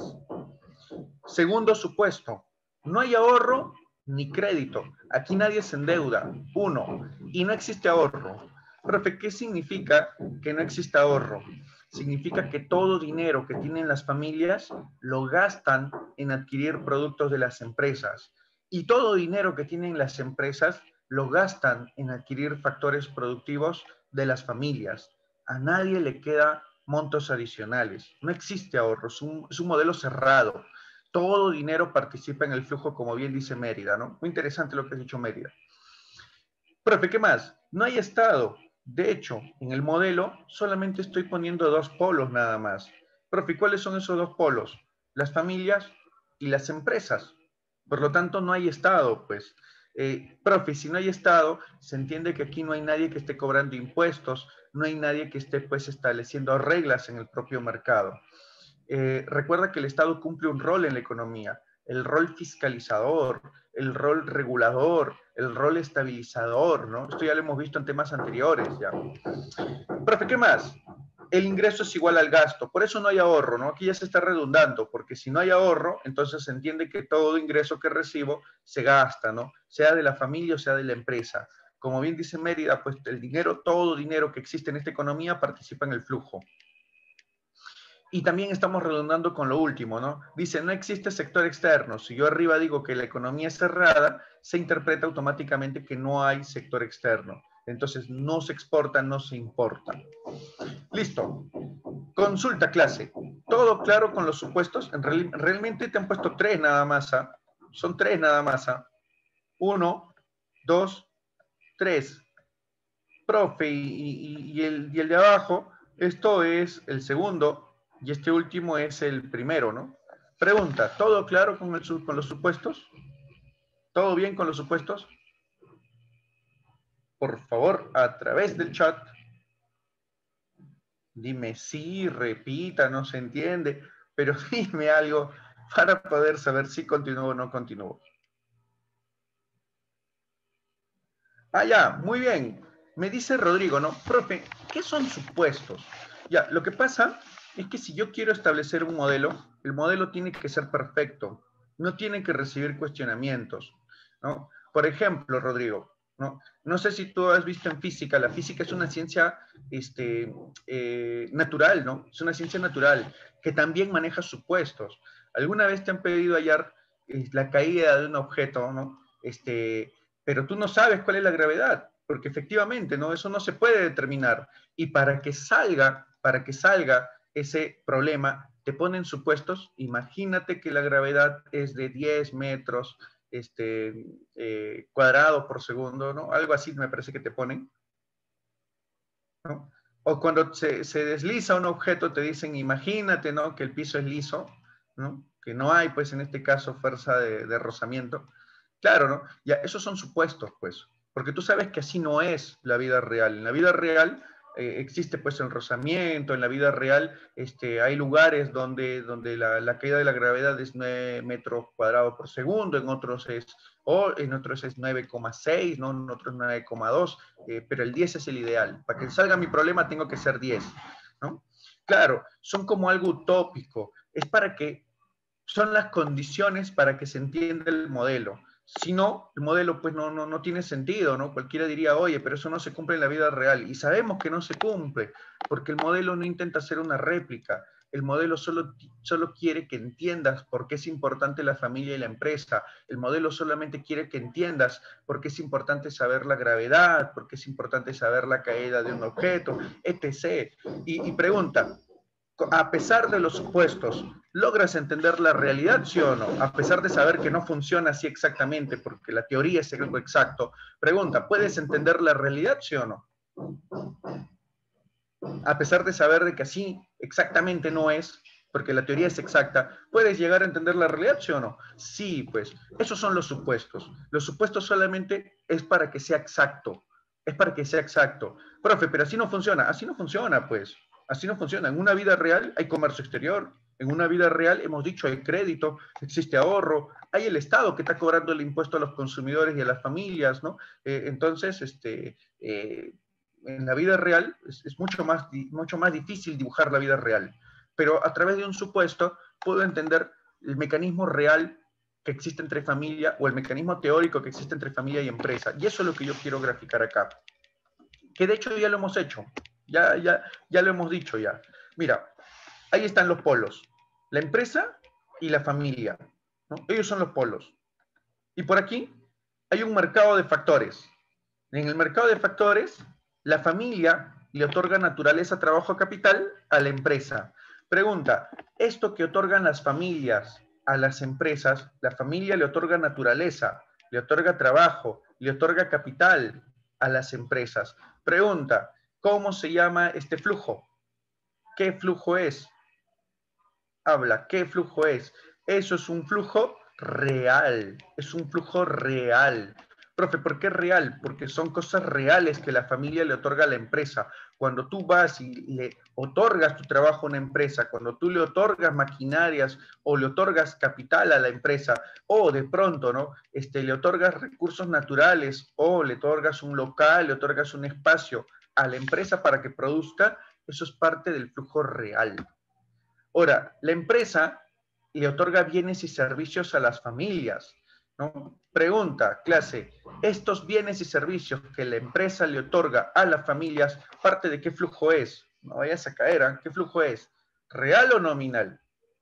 Segundo supuesto, no hay ahorro ni crédito. Aquí nadie se endeuda. Uno, y no existe ahorro. Profe, ¿qué significa que no existe ahorro? Significa que todo dinero que tienen las familias lo gastan en adquirir productos de las empresas. Y todo dinero que tienen las empresas lo gastan en adquirir factores productivos de las familias. A nadie le queda montos adicionales. No existe ahorro, es un modelo cerrado. Todo dinero participa en el flujo, como bien dice Mérida, ¿no? Muy interesante lo que ha dicho Mérida. Profe, ¿qué más? No hay Estado. De hecho, en el modelo solamente estoy poniendo dos polos nada más. Profe, ¿cuáles son esos dos polos? Las familias y las empresas. Por lo tanto, no hay Estado, pues. Profe, si no hay Estado, se entiende que aquí no hay nadie que esté cobrando impuestos, no hay nadie que esté, pues, estableciendo reglas en el propio mercado. Recuerda que el Estado cumple un rol en la economía, el rol fiscalizador, el rol regulador, el rol estabilizador, ¿no? Esto ya lo hemos visto en temas anteriores, ya. Profe, ¿qué más? El ingreso es igual al gasto, por eso no hay ahorro, ¿no? Aquí ya se está redundando, porque si no hay ahorro, entonces se entiende que todo ingreso que recibo se gasta, ¿no? Sea de la familia o sea de la empresa. Como bien dice Mérida, pues el dinero, todo dinero que existe en esta economía participa en el flujo. Y también estamos redundando con lo último, ¿no? Dice, no existe sector externo. Si yo arriba digo que la economía es cerrada, se interpreta automáticamente que no hay sector externo. Entonces, no se exporta, no se importa. Listo. Consulta clase. ¿Todo claro con los supuestos? Realmente te han puesto tres nada más. ¿Ah? Son tres nada más. ¿Ah? 1, 2, 3. Profe, y el de abajo, esto es el segundo y este último es el primero, ¿no? Pregunta, ¿todo claro con los supuestos? ¿Todo bien con los supuestos? Por favor, a través del chat, dime sí, repita, no se entiende, pero dime algo para poder saber si continúo o no continúo. Ah, ya, muy bien. Me dice Rodrigo, ¿no? Profe, ¿qué son supuestos? Ya, lo que pasa es que si yo quiero establecer un modelo, el modelo tiene que ser perfecto, no tiene que recibir cuestionamientos, ¿no? Por ejemplo, Rodrigo, ¿no? No sé si tú has visto en física, la física es una ciencia natural, ¿no? Es una ciencia natural que también maneja supuestos. ¿Alguna vez te han pedido hallar la caída de un objeto, ¿no? Pero tú no sabes cuál es la gravedad, porque efectivamente, ¿no? Eso no se puede determinar. Y para que salga ese problema, te ponen supuestos. Imagínate que la gravedad es de 10 metros cuadrados por segundo, ¿no? Algo así me parece que te ponen, ¿no? O cuando se desliza un objeto, te dicen, imagínate, ¿no? Que el piso es liso, ¿no? Que no hay, pues, en este caso, fuerza de rozamiento. Claro, ¿no? Ya, esos son supuestos, pues, porque tú sabes que así no es la vida real. En la vida real, existe pues el rozamiento, en la vida real hay lugares donde la caída de la gravedad es 9 metros cuadrados por segundo, en otros es 9,6, ¿no? En otros 9,2, pero el 10 es el ideal. Para que salga mi problema tengo que ser 10, ¿no? Claro, son como algo utópico, es para que, son las condiciones para que se entienda el modelo. Si no, el modelo pues no tiene sentido, ¿no? Cualquiera diría, oye, pero eso no se cumple en la vida real. Y sabemos que no se cumple, porque el modelo no intenta hacer una réplica. El modelo solo quiere que entiendas por qué es importante la familia y la empresa. El modelo solamente quiere que entiendas por qué es importante saber la gravedad, por qué es importante saber la caída de un objeto, etc. Y pregunta, a pesar de los supuestos, ¿logras entender la realidad, sí o no? A pesar de saber que no funciona así exactamente, porque la teoría es algo exacto. Pregunta, ¿puedes entender la realidad, sí o no? A pesar de saber de que así exactamente no es, porque la teoría es exacta, ¿puedes llegar a entender la realidad, sí o no? Sí, pues, esos son los supuestos. Los supuestos solamente es para que sea exacto. Es para que sea exacto. Profe, pero así no funciona. Así no funciona, pues. Así no funciona. En una vida real hay comercio exterior. En una vida real, hemos dicho, hay crédito, existe ahorro, hay el Estado que está cobrando el impuesto a los consumidores y a las familias, ¿no? Entonces, en la vida real es mucho más difícil dibujar la vida real, pero a través de un supuesto puedo entender el mecanismo real que existe entre familia o el mecanismo teórico que existe entre familia y empresa. Y eso es lo que yo quiero graficar acá, que de hecho ya lo hemos hecho, ya lo hemos dicho ya. Mira, ahí están los polos, la empresa y la familia, ¿no? Ellos son los polos. Y por aquí hay un mercado de factores. En el mercado de factores, la familia le otorga naturaleza, trabajo, capital a la empresa. Pregunta, ¿esto que otorgan las familias a las empresas, la familia le otorga naturaleza, le otorga trabajo, le otorga capital a las empresas? Pregunta, ¿cómo se llama este flujo? ¿Qué flujo es? Habla, ¿qué flujo es? Eso es un flujo real, es un flujo real. Profe, ¿por qué real? Porque son cosas reales que la familia le otorga a la empresa. Cuando tú vas y le otorgas tu trabajo a una empresa, cuando tú le otorgas maquinarias o le otorgas capital a la empresa, o de pronto, ¿no? Le otorgas recursos naturales o le otorgas un local, le otorgas un espacio a la empresa para que produzca, eso es parte del flujo real. Ahora, la empresa le otorga bienes y servicios a las familias, ¿no? Pregunta, clase, ¿estos bienes y servicios que la empresa le otorga a las familias, parte de qué flujo es? No vayas a caer, ¿eh? ¿Qué flujo es? ¿Real o nominal?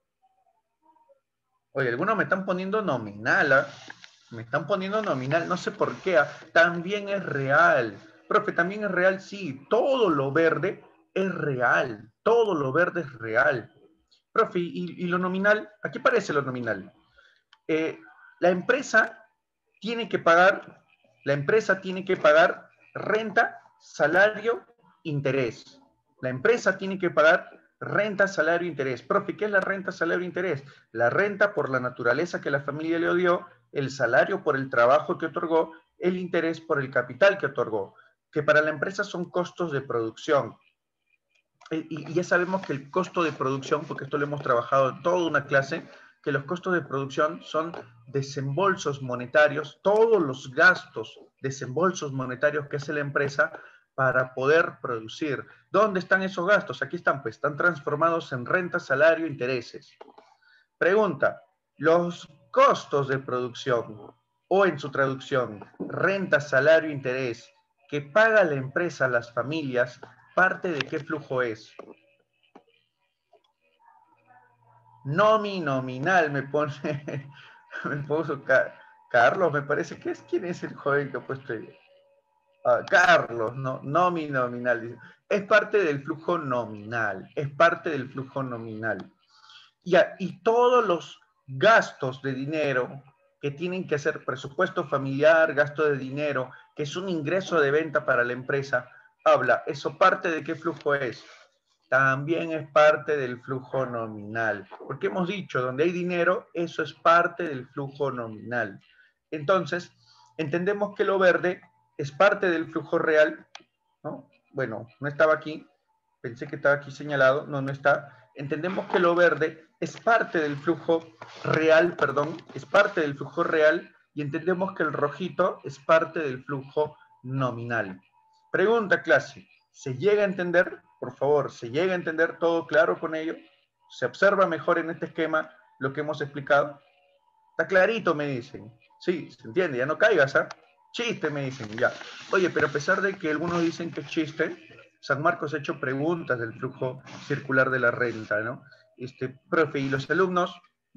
Oye, algunos me están poniendo nominal, ¿eh? Me están poniendo nominal, no sé por qué, ¿eh? También es real. Profe, también es real, sí, todo lo verde es real, todo lo verde es real. Profe, ¿y lo nominal? ¿A qué parece lo nominal? Eh, la empresa tiene que pagar, la empresa tiene que pagar renta, salario, interés. La empresa tiene que pagar renta, salario, interés. Profe, ¿qué es la renta, salario, interés? La renta por la naturaleza que la familia le dio, el salario por el trabajo que otorgó, el interés por el capital que otorgó, que para la empresa son costos de producción. Y ya sabemos que el costo de producción, porque esto lo hemos trabajado en toda una clase, que los costos de producción son desembolsos monetarios, todos los gastos, desembolsos monetarios que hace la empresa para poder producir. ¿Dónde están esos gastos? Aquí están, pues están transformados en renta, salario, intereses. Pregunta, los costos de producción o en su traducción, renta, salario, interés, que paga la empresa a las familias, ¿parte de qué flujo es? Nominal, me pone, me puso Carlos, me parece que es, ¿quién es el joven que ha puesto ahí? Carlos, no, nominal, dice. Es parte del flujo nominal, es parte del flujo nominal. Y todos los gastos de dinero que tienen que hacer presupuesto familiar, gasto de dinero, que es un ingreso de venta para la empresa, habla, ¿eso parte de qué flujo es? También es parte del flujo nominal. Porque hemos dicho, donde hay dinero, eso es parte del flujo nominal. Entonces, entendemos que lo verde es parte del flujo real, ¿no? bueno, no estaba aquí, pensé que estaba aquí señalado, no, no está. Entendemos que lo verde es parte del flujo real, perdón, es parte del flujo real y entendemos que el rojito es parte del flujo nominal. Pregunta clase, ¿se llega a entender? Por favor, ¿se llega a entender todo claro con ello? ¿Se observa mejor en este esquema lo que hemos explicado? Está clarito, me dicen. Sí, se entiende, ya no caigas, ¿ah? Chiste, me dicen, ya. Oye, pero a pesar de que algunos dicen que es chiste, San Marcos ha hecho preguntas del flujo circular de la renta, ¿no? Profe, y los alumnos,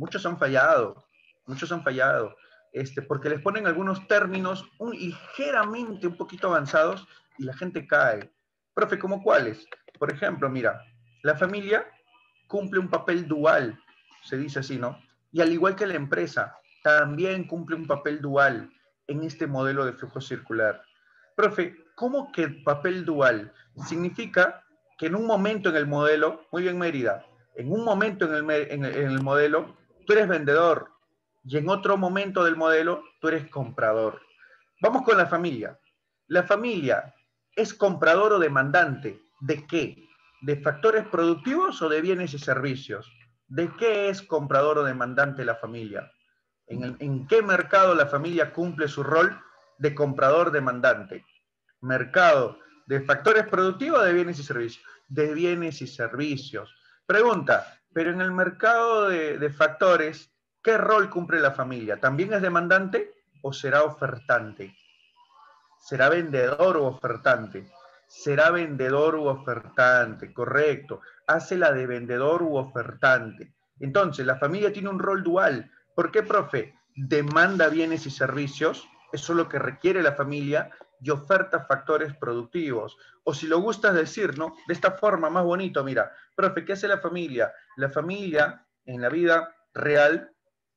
muchos han fallado, porque les ponen algunos términos ligeramente un poquito avanzados y la gente cae. Profe, ¿cómo cuáles? Por ejemplo, mira, la familia cumple un papel dual, se dice así, ¿no? Y al igual que la empresa, también cumple un papel dual en este modelo de flujo circular. Profe, ¿cómo que papel dual? Significa que en un momento en el modelo, muy bien Mérida, en un momento en el modelo, tú eres vendedor y en otro momento del modelo, tú eres comprador. Vamos con la familia. La familia es comprador o demandante. ¿De qué? ¿De factores productivos o de bienes y servicios? ¿De qué es comprador o demandante la familia? ¿En qué mercado la familia cumple su rol de comprador demandante? ¿Mercado de factores productivos o de bienes y servicios? De bienes y servicios. Pregunta, pero en el mercado de factores, ¿qué rol cumple la familia? ¿También es demandante o será ofertante? ¿Será vendedor u ofertante? Será vendedor u ofertante, correcto. Hace la de vendedor u ofertante. Entonces, la familia tiene un rol dual. ¿Por qué, profe? Demanda bienes y servicios, eso es lo que requiere la familia, y oferta factores productivos. O si lo gustas decir, ¿no? De esta forma, más bonito, mira, profe, ¿qué hace la familia? La familia, en la vida real,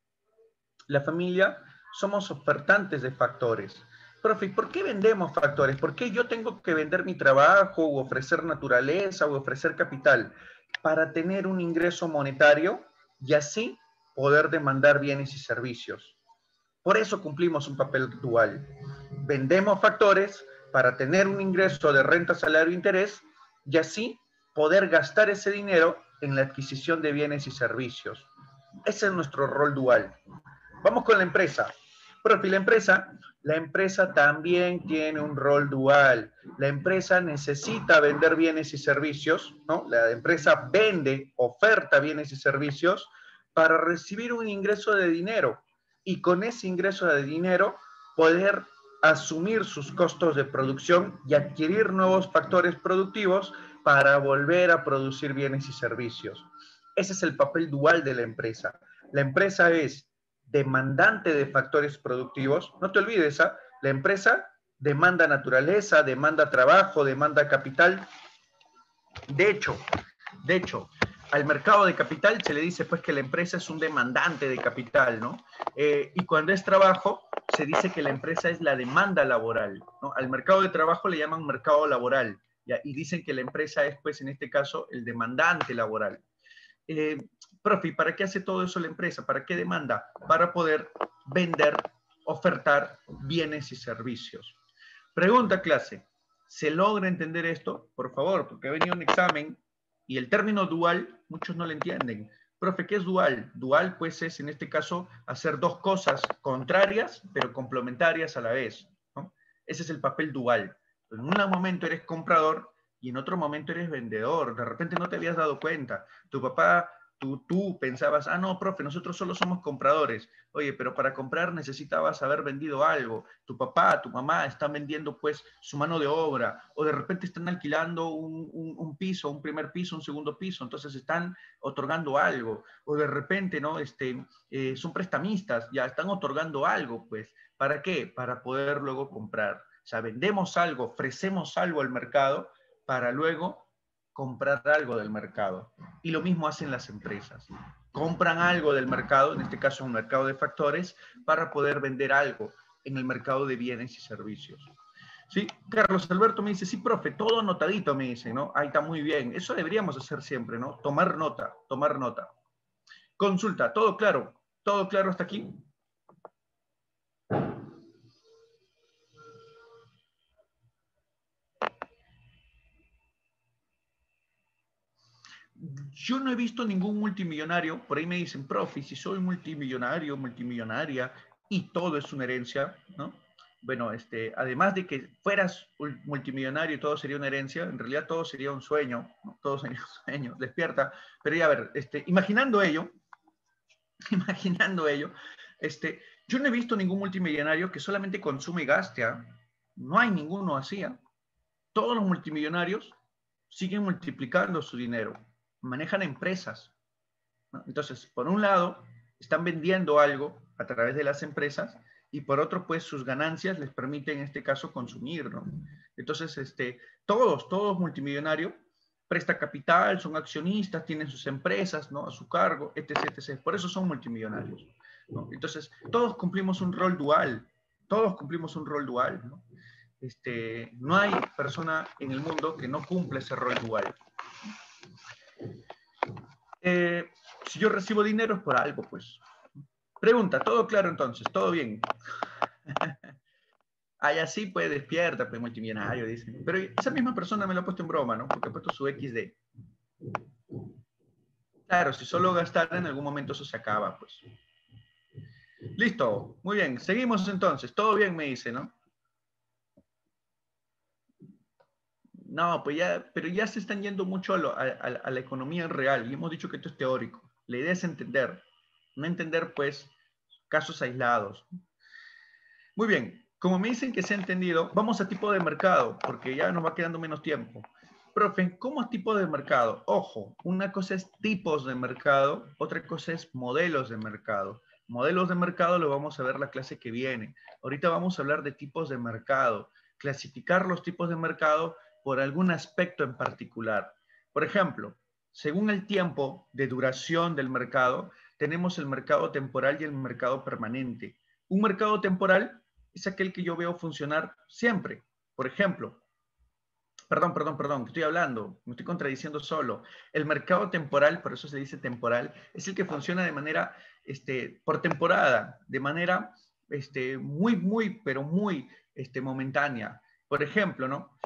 la familia, somos ofertantes de factores. Profe, ¿por qué vendemos factores? ¿Por qué yo tengo que vender mi trabajo o ofrecer naturaleza o ofrecer capital? Para tener un ingreso monetario y así poder demandar bienes y servicios. Por eso cumplimos un papel dual. Vendemos factores para tener un ingreso de renta, salario e interés y así poder gastar ese dinero en la adquisición de bienes y servicios. Ese es nuestro rol dual. Vamos con la empresa. Profe, la empresa también tiene un rol dual. La empresa necesita vender bienes y servicios, ¿no? La empresa vende, oferta bienes y servicios para recibir un ingreso de dinero y con ese ingreso de dinero poder asumir sus costos de producción y adquirir nuevos factores productivos para volver a producir bienes y servicios. Ese es el papel dual de la empresa. La empresa es demandante de factores productivos. No te olvides, ¿ah? La empresa demanda naturaleza, demanda trabajo, demanda capital. De hecho, de hecho, al mercado de capital se le dice pues que la empresa es un demandante de capital, ¿no? Y cuando es trabajo, se dice que la empresa es la demanda laboral, ¿no? Al mercado de trabajo le llaman mercado laboral, ¿ya? Y dicen que la empresa es pues en este caso el demandante laboral. Eh, Profe, ¿para qué hace todo eso la empresa? ¿Para qué demanda? Para poder vender, ofertar bienes y servicios. Pregunta clase, ¿se logra entender esto? Por favor, porque ha venido un examen y el término dual muchos no lo entienden. Profe, ¿qué es dual? Dual pues es en este caso hacer dos cosas contrarias pero complementarias a la vez, ¿no? Ese es el papel dual. En un momento eres comprador y en otro momento eres vendedor. De repente no te habías dado cuenta. Tu papá, tú pensabas, ah, no, profe, nosotros solo somos compradores. Oye, pero para comprar necesitabas haber vendido algo. Tu papá, tu mamá están vendiendo pues su mano de obra o de repente están alquilando un piso, un primer piso, un segundo piso, entonces están otorgando algo. O de repente, ¿no? Son prestamistas, ya están otorgando algo, pues. ¿Para qué? Para poder luego comprar. O sea, vendemos algo, ofrecemos algo al mercado para luego comprar algo del mercado. Y lo mismo hacen las empresas. Compran algo del mercado, en este caso un mercado de factores, para poder vender algo en el mercado de bienes y servicios. Sí, Carlos Alberto me dice, sí, profe, todo anotadito, me dice, ¿no? Ahí está muy bien. Eso deberíamos hacer siempre, ¿no? Tomar nota, tomar nota. Consulta, todo claro hasta aquí. yo no he visto ningún multimillonario, por ahí me dicen, profe, si soy multimillonario, multimillonaria, y todo es una herencia, ¿no? Bueno, además de que fueras multimillonario y todo sería una herencia, en realidad todo sería un sueño, ¿no? Todo sería un sueño, despierta. Pero ya a ver, imaginando ello, imaginando ello, yo no he visto ningún multimillonario que solamente consume y gaste, ¿ah? No hay ninguno así, ¿ah? Todos los multimillonarios siguen multiplicando su dinero, manejan empresas, ¿no? Entonces, por un lado, están vendiendo algo a través de las empresas y por otro, pues sus ganancias les permiten en este caso consumir, ¿no? Entonces, todos multimillonarios presta capital, son accionistas, tienen sus empresas, ¿no? A su cargo, etc., etc. Por eso son multimillonarios, ¿no? Entonces, todos cumplimos un rol dual, todos cumplimos un rol dual, ¿no? No hay persona en el mundo que no cumpla ese rol dual. Si yo recibo dinero es por algo, pues. Pregunta, ¿todo claro entonces? ¿Todo bien? Ay, así pues despierta, pues multimillonario, dicen. Pero esa misma persona me lo ha puesto en broma, ¿no? Porque ha puesto su XD. Claro, si solo gastara en algún momento eso se acaba, pues. Listo, muy bien. Seguimos entonces. Todo bien, me dice, ¿no? No, pues ya, pero ya se están yendo mucho a la economía real y hemos dicho que esto es teórico. La idea es entender, no entender pues casos aislados. Muy bien, como me dicen que se ha entendido, vamos a tipo de mercado, porque ya nos va quedando menos tiempo. Profe, ¿cómo es tipo de mercado? Ojo, una cosa es tipos de mercado, otra cosa es modelos de mercado. Modelos de mercado lo vamos a ver la clase que viene. Ahorita vamos a hablar de tipos de mercado, clasificar los tipos de mercado por algún aspecto en particular. Por ejemplo, según el tiempo de duración del mercado, tenemos el mercado temporal y el mercado permanente. Un mercado temporal es aquel que yo veo funcionar siempre. Por ejemplo, perdón, que estoy hablando, me estoy contradiciendo solo. El mercado temporal, por eso se dice temporal, es el que funciona de manera, por temporada, de manera pero muy momentánea. Por ejemplo, ¿no?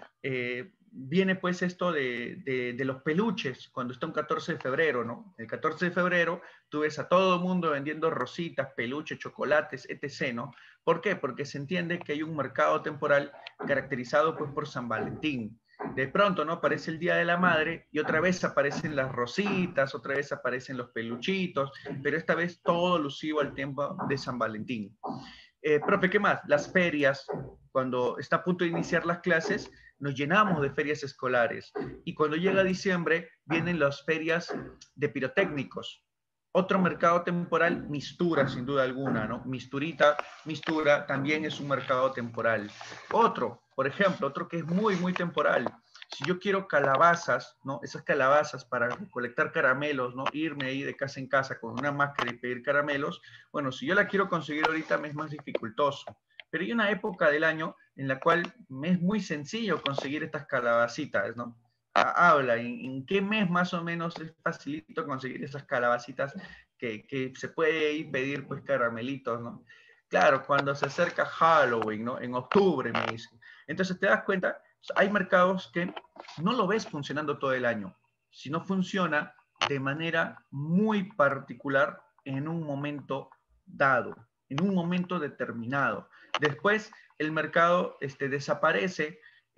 Viene pues esto de los peluches, cuando está un 14 de febrero, ¿no? El 14 de febrero tú ves a todo el mundo vendiendo rositas, peluches, chocolates, etc., ¿no? ¿Por qué? Porque se entiende que hay un mercado temporal caracterizado pues por San Valentín. De pronto, ¿no? Aparece el Día de la Madre y otra vez aparecen las rositas, otra vez aparecen los peluchitos, pero esta vez todo alusivo al tiempo de San Valentín. Profe, ¿qué más? Las ferias, cuando está a punto de iniciar las clases, nos llenamos de ferias escolares. Y cuando llega diciembre, vienen las ferias de pirotécnicos. Otro mercado temporal, mistura, sin duda alguna, ¿no? Mistura, también es un mercado temporal. Otro, por ejemplo, otro que es muy temporal. Si yo quiero calabazas, ¿no? Esas calabazas para recolectar caramelos, ¿no? Irme ahí de casa en casa con una máscara y pedir caramelos, bueno, si yo la quiero conseguir ahorita me es más dificultoso. Pero hay una época del año en la cual me es muy sencillo conseguir estas calabacitas, ¿no? Habla, ¿en qué mes más o menos es facilito conseguir esas calabacitas que se puede ir pedir pues caramelitos, ¿no? Claro, cuando se acerca Halloween, ¿no? En octubre me dicen. Entonces te das cuenta, hay mercados que no lo ves funcionando todo el año, sino funciona de manera muy particular en un momento dado, en un momento determinado. Después el mercado desaparece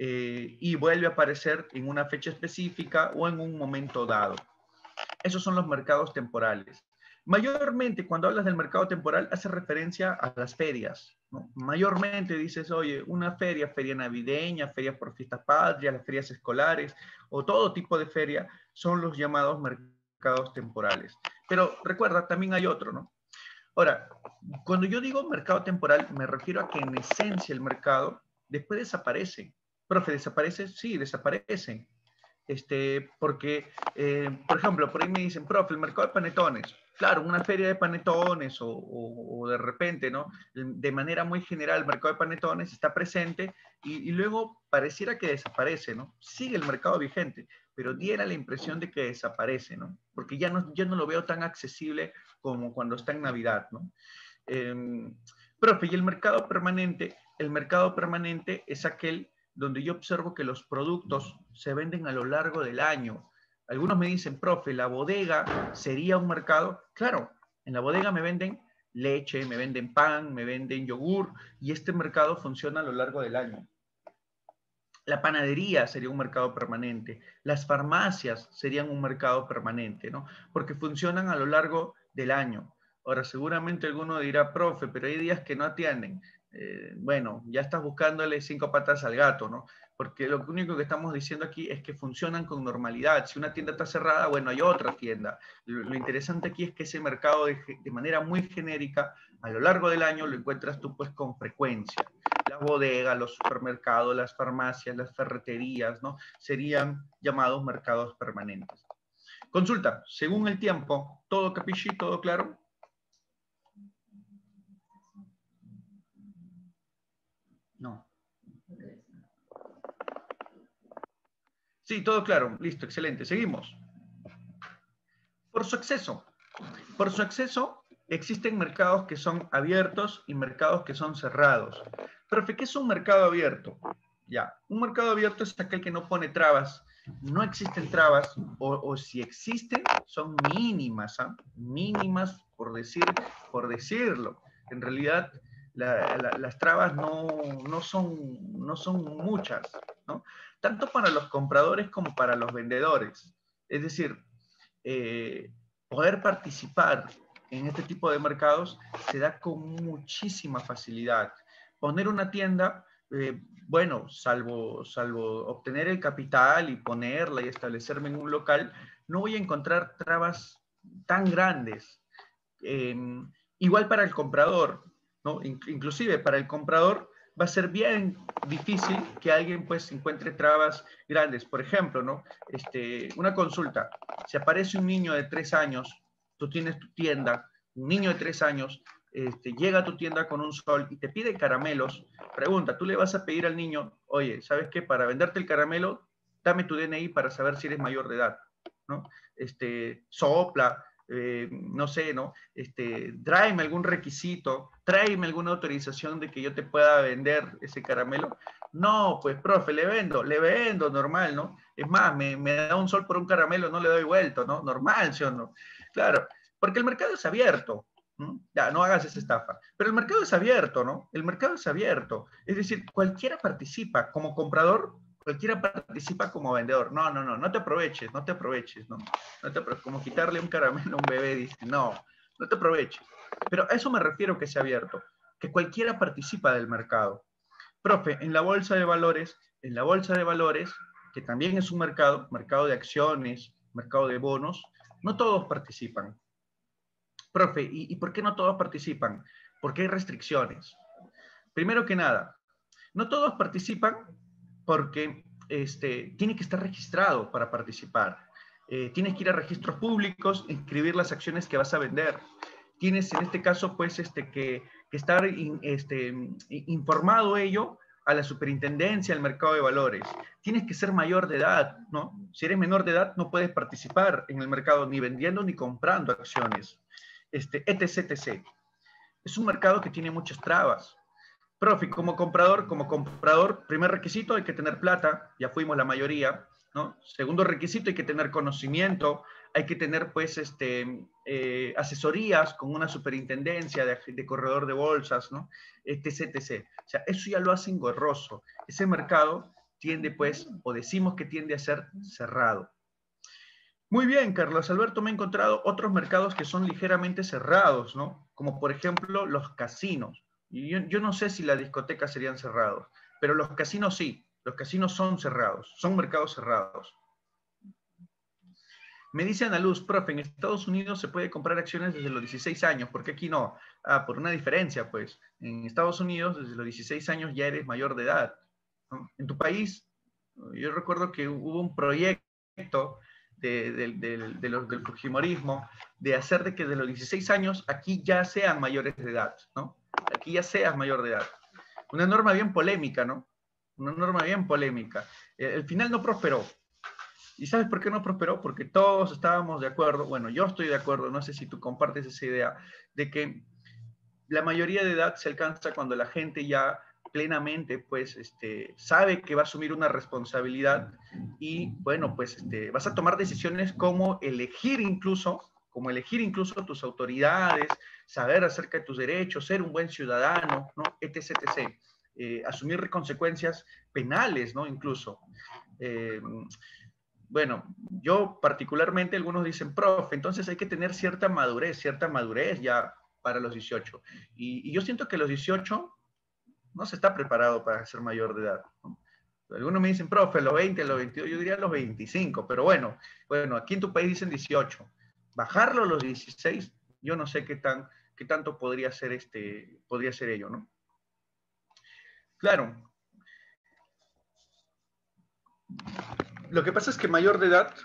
y vuelve a aparecer en una fecha específica o en un momento dado. Esos son los mercados temporales. Mayormente, cuando hablas del mercado temporal, hace referencia a las ferias, ¿no? Mayormente dices, oye, una feria, feria navideña, feria por fiestas patrias, las ferias escolares o todo tipo de feria son los llamados mercados temporales. Pero recuerda, también hay otro, ¿no? Ahora, cuando yo digo mercado temporal, me refiero a que en esencia el mercado después desaparece. Profe, ¿desaparece? Sí, desaparece. Porque, por ejemplo, por ahí me dicen, profe, el mercado de panetones. Claro, una feria de panetones o de repente, ¿no? De manera muy general, el mercado de panetones está presente y luego pareciera que desaparece, ¿no? Sigue el mercado vigente, pero diera la impresión de que desaparece, ¿no? Porque ya no lo veo tan accesible como cuando está en Navidad, ¿no? Profe, y el mercado permanente es aquel donde yo observo que los productos se venden a lo largo del año. Algunos me dicen, profe, ¿la bodega sería un mercado? Claro, en la bodega me venden leche, me venden pan, me venden yogur, y este mercado funciona a lo largo del año. La panadería sería un mercado permanente, las farmacias serían un mercado permanente, ¿no? Porque funcionan a lo largo del año. Ahora, seguramente alguno dirá, profe, pero hay días que no atienden. Bueno, ya estás buscándole 5 patas al gato, ¿no? Porque lo único que estamos diciendo aquí es que funcionan con normalidad. Si una tienda está cerrada, bueno, hay otra tienda. Lo interesante aquí es que ese mercado de manera muy genérica, a lo largo del año, lo encuentras tú pues con frecuencia. Las bodegas, los supermercados, las farmacias, las ferreterías, ¿no? Serían llamados mercados permanentes. Consulta, según el tiempo, ¿todo capichi, todo claro? No. Sí, todo claro. Listo, excelente. Seguimos. Por su acceso. Por su acceso, existen mercados que son abiertos y mercados que son cerrados. Profe, ¿qué es un mercado abierto? Ya, un mercado abierto es aquel que no pone trabas. No existen trabas, o si existen, son mínimas, ¿eh? Mínimas por decirlo. En realidad, las trabas no son muchas, ¿no? Tanto para los compradores como para los vendedores. Es decir, eh, poder participar en este tipo de mercados se da con muchísima facilidad. Poner una tienda, bueno, salvo obtener el capital y ponerla y establecerme en un local, no voy a encontrar trabas tan grandes. Eh, Igual para el comprador, ¿no? Inclusive para el comprador va a ser bien difícil que alguien pues encuentre trabas grandes. Por ejemplo, ¿no? Una consulta. Si aparece un niño de 3 años, tú tienes tu tienda, un niño de 3 años, llega a tu tienda con un sol y te pide caramelos, pregunta, tú le vas a pedir al niño, oye, ¿sabes qué? Para venderte el caramelo, dame tu DNI para saber si eres mayor de edad, ¿no? Sopla, no sé, ¿no? Tráeme algún requisito, tráeme alguna autorización de que yo te pueda vender ese caramelo. No, pues, profe, le vendo, normal, ¿no? Es más, me da un sol por un caramelo, no le doy vuelto, ¿no? Normal, ¿sí o no? Claro, porque el mercado es abierto. ¿No? Ya, no hagas esa estafa. Pero el mercado es abierto, ¿no? El mercado es abierto. Es decir, cualquiera participa como comprador, cualquiera participa como vendedor. No te aproveches, no te aproveches, ¿no? Como quitarle un caramelo a un bebé, dice, no te aproveches. Pero a eso me refiero que sea abierto, que cualquiera participa del mercado. Profe, en la bolsa de valores, que también es un mercado de acciones, mercado de bonos, no todos participan. Profe, ¿y por qué no todos participan? Porque hay restricciones. Primero que nada, no todos participan porque tiene que estar registrado para participar. Tienes que ir a registros públicos, inscribir las acciones que vas a vender. Tienes en este caso pues que estar informado ello a la superintendencia del mercado de valores. Tienes que ser mayor de edad, ¿no? Si eres menor de edad no puedes participar en el mercado ni vendiendo ni comprando acciones, etc. Es un mercado que tiene muchas trabas. Profi, como comprador, primer requisito hay que tener plata, ya fuimos la mayoría, ¿no? Segundo requisito hay que tener conocimiento, hay que tener pues asesorías con una superintendencia de corredor de bolsas, ¿no? etc. O sea, eso ya lo hace engorroso. Ese mercado tiende pues, o decimos que tiende a ser cerrado. Muy bien, Carlos Alberto, me he encontrado otros mercados que son ligeramente cerrados, ¿no? Como por ejemplo los casinos. Y yo no sé si las discotecas serían cerrados, pero los casinos sí, los casinos son cerrados, son mercados cerrados. Me dice Ana Luz, profe, en Estados Unidos se puede comprar acciones desde los 16 años, ¿por qué aquí no? Ah, por una diferencia, pues. En Estados Unidos, desde los 16 años ya eres mayor de edad, ¿no? En tu país, yo recuerdo que hubo un proyecto del Fujimorismo, de hacer de que de los 16 años aquí ya sean mayores de edad, ¿no? Aquí ya seas mayor de edad. Una norma bien polémica, ¿no? Una norma bien polémica. El final no prosperó. ¿Y sabes por qué no prosperó? Porque todos estábamos de acuerdo, bueno, yo estoy de acuerdo, no sé si tú compartes esa idea, de que la mayoría de edad se alcanza cuando la gente ya plenamente, pues, sabe que va a asumir una responsabilidad y, bueno, pues, vas a tomar decisiones como elegir incluso tus autoridades, saber acerca de tus derechos, ser un buen ciudadano, ¿no? etc, etc. Asumir consecuencias penales, ¿no? Incluso. Bueno, yo particularmente, algunos dicen, profe, entonces hay que tener cierta madurez ya para los 18. Y yo siento que los 18 no se está preparado para ser mayor de edad, ¿no? Algunos me dicen, profe, a los 20, a los 22, yo diría a los 25, pero bueno, aquí en tu país dicen 18. Bajarlo a los 16, yo no sé qué tanto podría ser ello, ¿no? Claro. Lo que pasa es que mayor de edad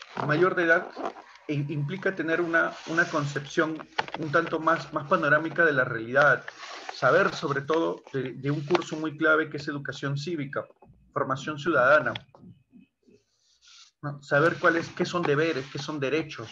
implica tener una concepción un tanto más panorámica de la realidad, saber sobre todo de un curso muy clave que es educación cívica, formación ciudadana, ¿no? Saber qué son deberes, qué son derechos.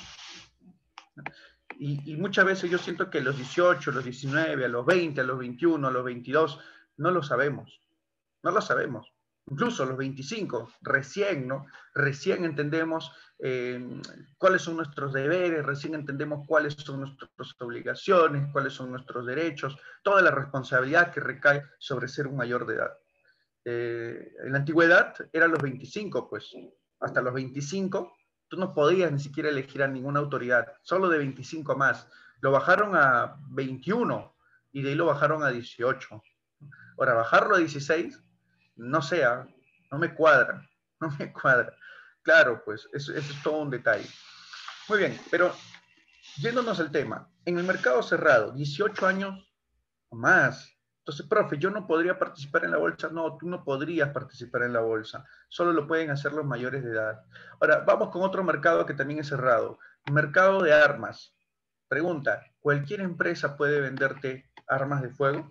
Y muchas veces yo siento que a los 18, a los 19, a los 20, a los 21, a los 22, no lo sabemos. No lo sabemos. Incluso a los 25, recién, ¿no? Recién entendemos cuáles son nuestros deberes, recién entendemos cuáles son nuestras obligaciones, cuáles son nuestros derechos, toda la responsabilidad que recae sobre ser un mayor de edad. En la antigüedad eran los 25, pues. Hasta los 25 tú no podías ni siquiera elegir a ninguna autoridad, solo de 25 más. Lo bajaron a 21 y de ahí lo bajaron a 18. Ahora, bajarlo a 16, no sea, no me cuadra, no me cuadra. Claro, pues eso es todo un detalle. Muy bien, pero yéndonos al tema, en el mercado cerrado, 18 años o más. Entonces, profe, yo no podría participar en la bolsa. No, tú no podrías participar en la bolsa. Solo lo pueden hacer los mayores de edad. Ahora, vamos con otro mercado que también es cerrado. Mercado de armas. Pregunta, ¿cualquier empresa puede venderte armas de fuego?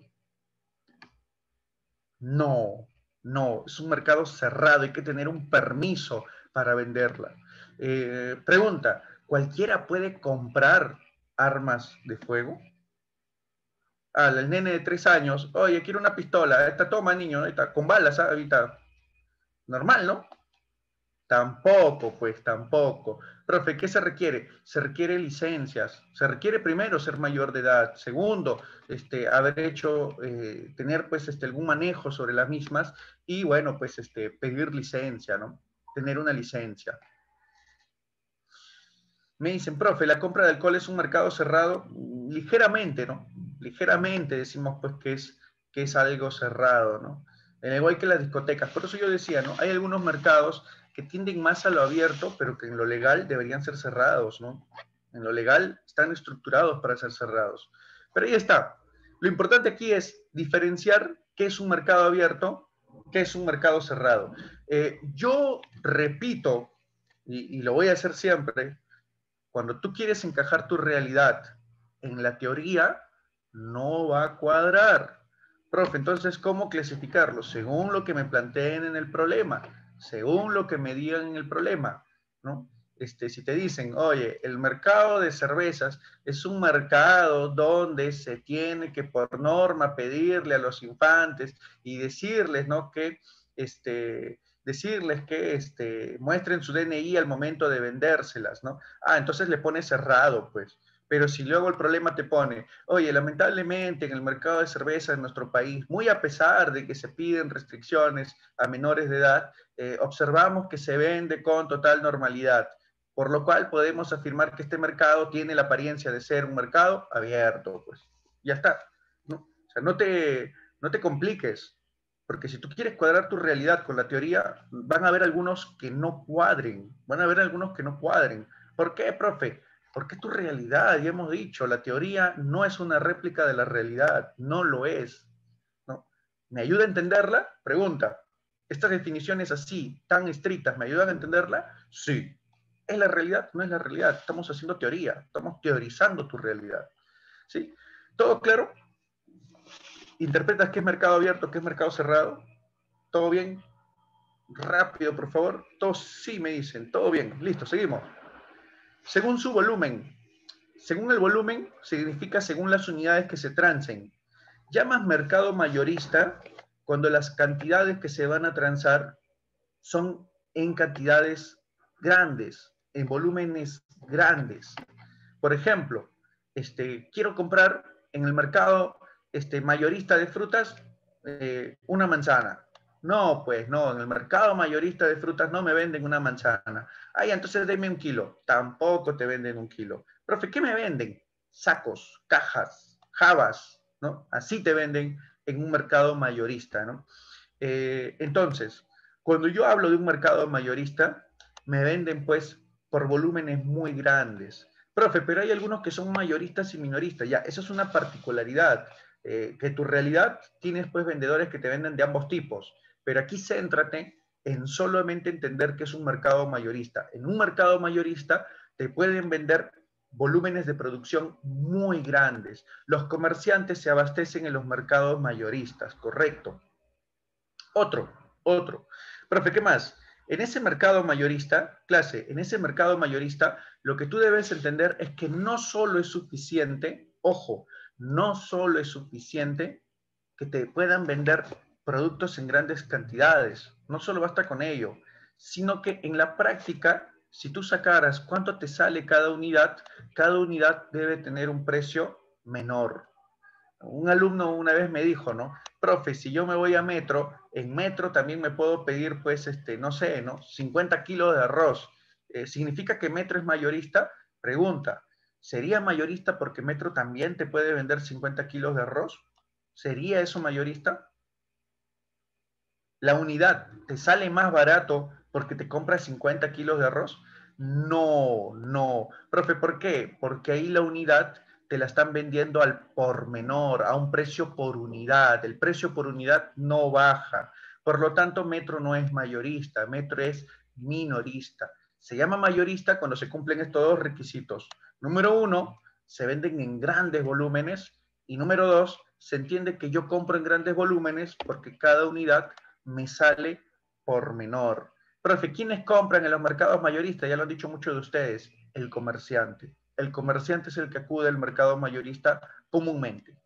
No, no, es un mercado cerrado, hay que tener un permiso para venderla. Pregunta, ¿cualquiera puede comprar armas de fuego? El nene de 3 años, oye, quiero una pistola, esta toma, niño, esta, con balas, ¿sabes? Ahorita, normal, ¿no? Tampoco, pues tampoco. Profe, ¿qué se requiere? Se requiere licencias. Se requiere primero ser mayor de edad. Segundo, haber hecho, tener pues algún manejo sobre las mismas y bueno, pues pedir licencia, ¿no? Tener una licencia. Me dicen, profe, la compra de alcohol es un mercado cerrado. Ligeramente, ¿no? Ligeramente decimos pues que es algo cerrado, ¿no? Igual que las discotecas. Por eso yo decía, ¿no? Hay algunos mercados que tienden más a lo abierto, pero que en lo legal deberían ser cerrados, ¿no? En lo legal están estructurados para ser cerrados. Pero ahí está. Lo importante aquí es diferenciar qué es un mercado abierto, qué es un mercado cerrado. Yo repito, y lo voy a hacer siempre, cuando tú quieres encajar tu realidad en la teoría, no va a cuadrar. Profe, entonces, ¿cómo clasificarlo? Según lo que me planteen en el problema, según lo que me digan en el problema, ¿no? Si te dicen, oye, el mercado de cervezas es un mercado donde se tiene que por norma pedirle a los infantes y decirles, ¿no? Que decirles que muestren su DNI al momento de vendérselas, ¿no? Entonces le pone cerrado, pues. Pero si luego el problema te pone, oye, lamentablemente en el mercado de cerveza en nuestro país, muy a pesar de que se piden restricciones a menores de edad, observamos que se vende con total normalidad, por lo cual podemos afirmar que este mercado tiene la apariencia de ser un mercado abierto, pues. Ya está, ¿no? O sea, no te compliques, porque si tú quieres cuadrar tu realidad con la teoría, van a haber algunos que no cuadren, ¿Por qué, profe? Porque es tu realidad, ya hemos dicho, la teoría no es una réplica de la realidad, no lo es, ¿no? ¿Me ayuda a entenderla? Pregunta. ¿Estas definiciones así, tan estrictas, me ayudan a entenderla? Sí. ¿Es la realidad? No es la realidad. Estamos haciendo teoría, estamos teorizando tu realidad. ¿Sí? ¿Todo claro? ¿Interpretas qué es mercado abierto, qué es mercado cerrado? ¿Todo bien? Rápido, por favor. Todos sí me dicen. Todo bien. Listo, seguimos. Según su volumen. Según el volumen, significa según las unidades que se trancen. Llamas mercado mayorista cuando las cantidades que se van a transar son en cantidades grandes, en volúmenes grandes. Por ejemplo, quiero comprar en el mercado mayorista de frutas una manzana. No, pues no, en el mercado mayorista de frutas no me venden una manzana. Ay, entonces deme 1 kilo. Tampoco te venden 1 kilo. Profe, ¿qué me venden? Sacos, cajas, jabas, ¿no? Así te venden en un mercado mayorista, ¿no? Entonces, cuando yo hablo de un mercado mayorista, me venden pues por volúmenes muy grandes. Profe, pero hay algunos que son mayoristas y minoristas. Ya, eso es una particularidad. Que tu realidad tienes pues vendedores que te venden de ambos tipos. Pero aquí céntrate en solamente entender que es un mercado mayorista. En un mercado mayorista te pueden vender volúmenes de producción muy grandes. Los comerciantes se abastecen en los mercados mayoristas, correcto. Otro. Profe, ¿qué más? En ese mercado mayorista, en ese mercado mayorista, lo que tú debes entender es que no solo es suficiente, ojo, no solo es suficiente que te puedan vender productos en grandes cantidades, no solo basta con ello, sino que en la práctica, si tú sacaras cuánto te sale cada unidad debe tener un precio menor. Un alumno una vez me dijo, ¿no? Profe, si yo me voy a Metro, en Metro también me puedo pedir, pues, no sé, ¿no? 50 kilos de arroz. ¿Significa que Metro es mayorista? Pregunta, ¿sería mayorista porque Metro también te puede vender 50 kilos de arroz? ¿Sería eso mayorista? ¿La unidad te sale más barato porque te compras 50 kilos de arroz? No, no. Profe, ¿por qué? Porque ahí la unidad te la están vendiendo al por menor, a un precio por unidad. El precio por unidad no baja. Por lo tanto, Metro no es mayorista, Metro es minorista. Se llama mayorista cuando se cumplen estos dos requisitos. Número uno, se venden en grandes volúmenes. Y número dos, se entiende que yo compro en grandes volúmenes porque cada unidad me sale por menor. Profe, ¿quiénes compran en los mercados mayoristas? Ya lo han dicho muchos de ustedes, el comerciante. El comerciante es el que acude al mercado mayorista comúnmente.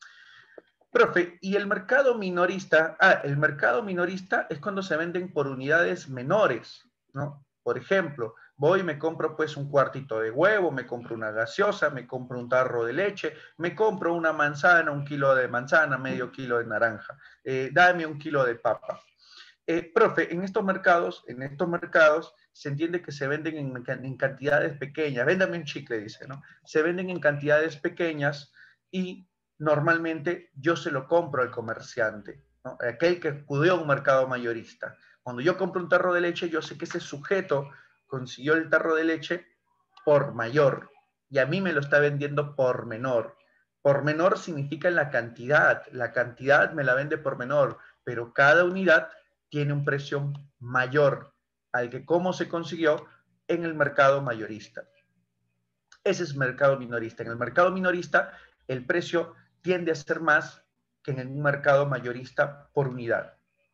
Profe, ¿y el mercado minorista? El mercado minorista es cuando se venden por unidades menores, ¿no? Por ejemplo, voy y me compro pues un cuartito de huevo, me compro una gaseosa, me compro un tarro de leche, me compro una manzana, 1 kilo de manzana, medio kilo de naranja, dame 1 kilo de papa. Profe, en estos mercados se entiende que se venden en cantidades pequeñas. Véndame un chicle, dice, ¿no? Se venden en cantidades pequeñas y normalmente yo se lo compro al comerciante, ¿no? Aquel que acudió a un mercado mayorista. Cuando yo compro un tarro de leche, yo sé que ese sujeto consiguió el tarro de leche por mayor y a mí me lo está vendiendo por menor. Por menor significa la cantidad me la vende por menor, pero cada unidad tiene un precio mayor al que cómo se consiguió en el mercado mayorista. Ese es el mercado minorista. En el mercado minorista el precio tiende a ser más que en un mercado mayorista por unidad.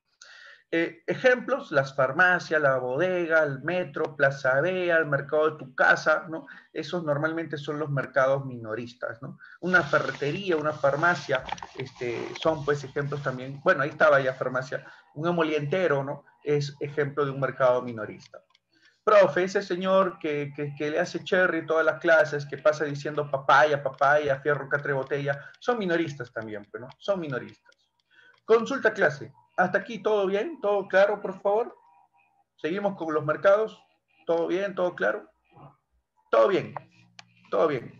Ejemplos, las farmacias, la bodega, el metro, Plaza Vea, el mercado de tu casa, ¿no? Esos normalmente son los mercados minoristas, ¿no? Una ferretería, una farmacia, son pues ejemplos también, bueno, ahí estaba ya farmacia, un emolientero, ¿no? Es ejemplo de un mercado minorista. Profe, ese señor que le hace cherry todas las clases, que pasa diciendo papaya, papaya, fierro, catre, botella, son minoristas también, ¿no? Son minoristas. Consulta clase. Hasta aquí, ¿todo bien? ¿Todo claro, por favor? Seguimos con los mercados. ¿Todo bien? ¿Todo claro? Todo bien. Todo bien.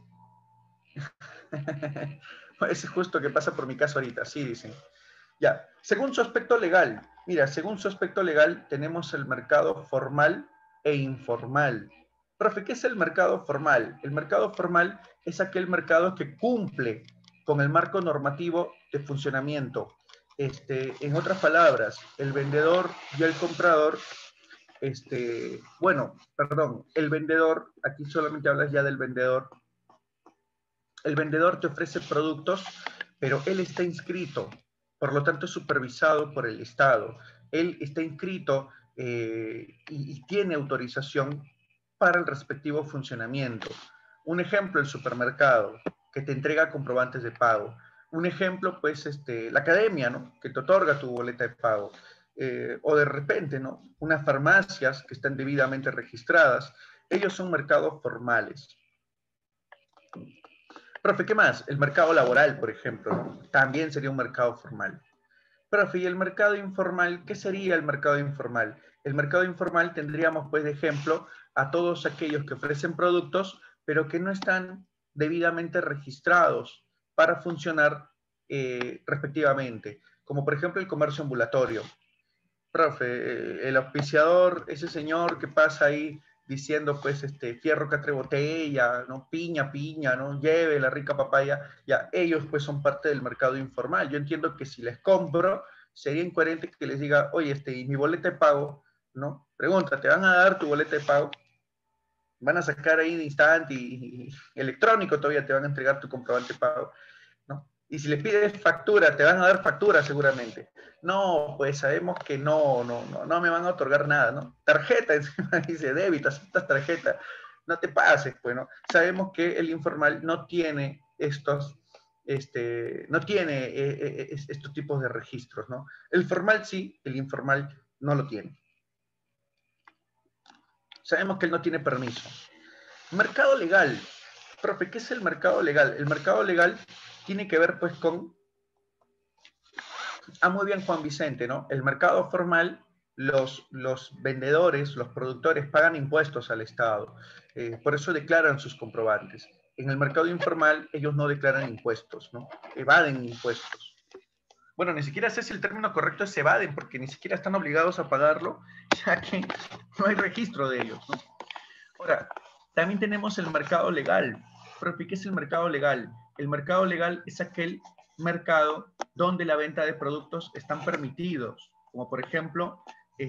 Es justo que pasa por mi caso ahorita, sí, dicen. Ya, según su aspecto legal, mira, según su aspecto legal tenemos el mercado formal e informal. Profe, ¿qué es el mercado formal? El mercado formal es aquel mercado que cumple con el marco normativo de funcionamiento. En otras palabras, el vendedor y el comprador, bueno, perdón, el vendedor, aquí solamente hablas ya del vendedor. El vendedor te ofrece productos, pero él está inscrito, por lo tanto es supervisado por el Estado. Él está inscrito y tiene autorización para el respectivo funcionamiento. Un ejemplo, el supermercado, que te entrega comprobantes de pago. un ejemplo, pues, la academia, ¿no? Que te otorga tu boleta de pago. O de repente, ¿no? Unas farmacias que están debidamente registradas. Ellos son mercados formales. Profe, ¿qué más? El mercado laboral, por ejemplo, ¿no? También sería un mercado formal. Profe, ¿y el mercado informal? ¿Qué sería el mercado informal? El mercado informal tendríamos, pues, de ejemplo, a todos aquellos que ofrecen productos, pero que no están debidamente registrados para funcionar respectivamente, como por ejemplo el comercio ambulatorio. Profe, el auspiciador, ese señor que pasa ahí diciendo, pues, fierro catre botella, ¿no? Piña, piña, ¿no? Lleve la rica papaya, ya, ellos, pues, son parte del mercado informal. Yo entiendo que si les compro, sería incoherente que les diga, oye, ¿y mi boleta de pago? ¿No? Pregunta, ¿te van a dar tu boleta de pago? Van a sacar ahí de instante y electrónico todavía te van a entregar tu comprobante de pago, ¿no? Y si les pides factura, te van a dar factura seguramente. No, pues sabemos que no me van a otorgar nada, ¿no? Tarjeta, encima dice débito, aceptas tarjeta. No te pases, pues, ¿no? Sabemos que el informal no tiene no tiene estos tipos de registros, ¿no? El formal sí, el informal no lo tiene. Sabemos que él no tiene permiso. Mercado legal. Profe, ¿qué es el mercado legal? El mercado legal tiene que ver, pues, con... Ah, muy bien, Juan Vicente, ¿no? El mercado formal, los vendedores, los productores pagan impuestos al Estado. Por eso declaran sus comprobantes. En el mercado informal, ellos no declaran impuestos, ¿no? Evaden impuestos. Bueno, ni siquiera sé si el término correcto es evaden, porque ni siquiera están obligados a pagarlo, ya que no hay registro de ellos, ¿no? Ahora, también tenemos el mercado legal. Profe, ¿qué es el mercado legal? El mercado legal es aquel mercado donde la venta de productos están permitidos, como por ejemplo,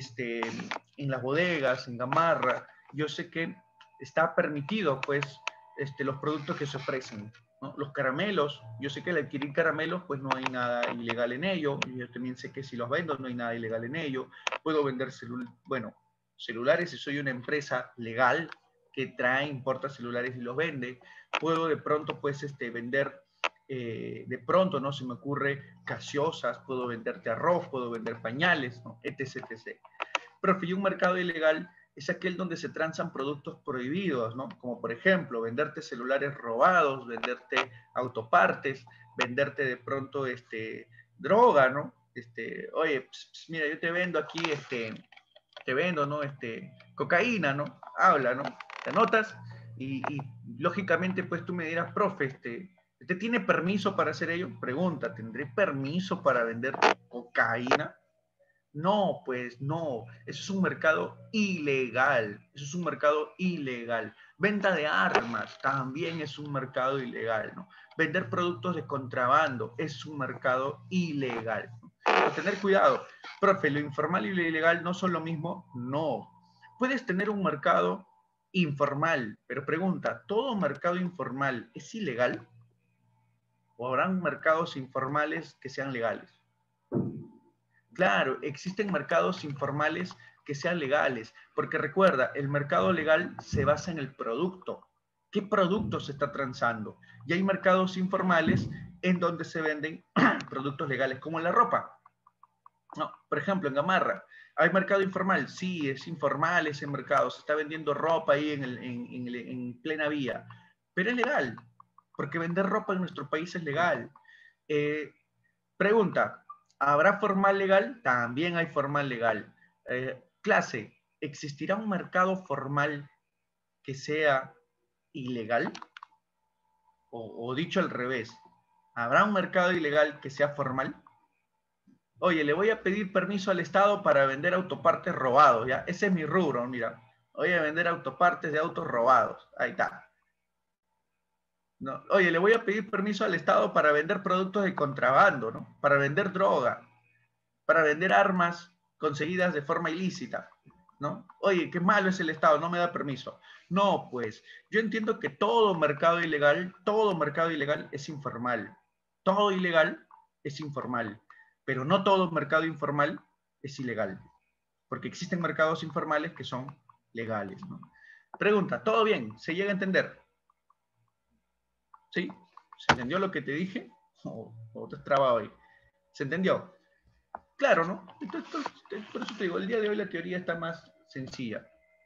en las bodegas, en Gamarra, yo sé que está permitido, pues, los productos que se ofrecen, ¿no? Los caramelos, yo sé que al adquirir caramelos, pues no hay nada ilegal en ello, yo también sé que si los vendo no hay nada ilegal en ello, puedo vender celulares si soy una empresa legal que trae, importa celulares y los vende, puedo de pronto, pues, vender, de pronto, ¿no? Se me ocurre gaseosas, puedo venderte arroz, puedo vender pañales, ¿no? etc, etc. Profe, y un mercado ilegal es aquel donde se transan productos prohibidos, ¿no? Como por ejemplo, venderte celulares robados, venderte autopartes, venderte de pronto, droga, ¿no? Oye, mira, yo te vendo aquí, te vendo, ¿no? Cocaína, ¿no? Habla, ¿no? Te anotas y lógicamente, pues tú me dirás, profe, ¿usted tiene permiso para hacer ello? Pregunta, ¿tendré permiso para vender cocaína? No, pues no, eso es un mercado ilegal, eso es un mercado ilegal. Venta de armas también es un mercado ilegal, ¿no? Vender productos de contrabando es un mercado ilegal, ¿no? Pero tener cuidado, profe, lo informal y lo ilegal no son lo mismo, no. Puedes tener un mercado informal, pero pregunta, ¿todo mercado informal es ilegal? ¿O habrán mercados informales que sean legales? Claro, existen mercados informales que sean legales, porque recuerda, el mercado legal se basa en el producto. ¿Qué producto se está transando? Y hay mercados informales en donde se venden productos legales, como la ropa. No, por ejemplo, en Gamarra, ¿hay mercado informal? Sí, es informal ese mercado, se está vendiendo ropa ahí en plena vía, pero es legal, porque vender ropa en nuestro país es legal. Eh, Pregunta, ¿habrá formal legal? También hay formal legal. Clase, ¿existirá un mercado formal que sea ilegal? O dicho al revés, ¿habrá un mercado ilegal que sea formal? Oye, le voy a pedir permiso al Estado para vender autopartes robados, ¿ya? Ese es mi rubro, mira. Voy a vender autopartes de autos robados. Ahí está. No, oye, le voy a pedir permiso al Estado para vender productos de contrabando, ¿no? Para vender droga, para vender armas conseguidas de forma ilícita, ¿no? Oye, qué malo es el Estado, no me da permiso. No, pues, yo entiendo que todo mercado ilegal es informal. Todo ilegal es informal, pero no todo mercado informal es ilegal, porque existen mercados informales que son legales, ¿no? Pregunta, ¿todo bien? ¿Se llega a entender? ¿Sí? ¿Se entendió lo que te dije? o estás trabado ahí. ¿Se entendió? Claro, ¿no? Entonces, por eso te digo, el día de hoy la teoría está más sencilla.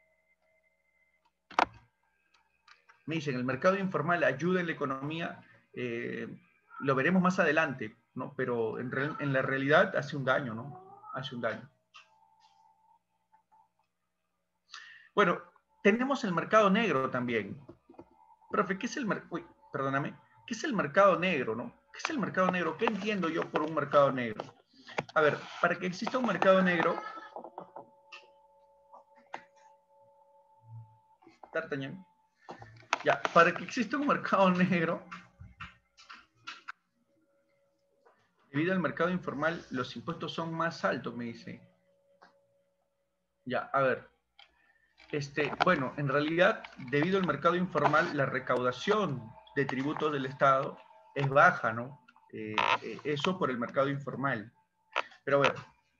Me dicen, el mercado informal ayuda en la economía, lo veremos más adelante, ¿no? Pero en la realidad hace un daño, ¿no? Hace un daño. Bueno, tenemos el mercado negro también. Profe, ¿qué es el mercado? Uy, perdóname. ¿Qué es el mercado negro, no? ¿Qué es el mercado negro? ¿Qué entiendo yo por un mercado negro? A ver, para que exista un mercado negro, D'Artagnan, ya, para que exista un mercado negro, debido al mercado informal, los impuestos son más altos, me dice. Ya, a ver. Bueno, en realidad, debido al mercado informal, la recaudación de tributos del Estado es baja, ¿no? Eso por el mercado informal. Pero bueno.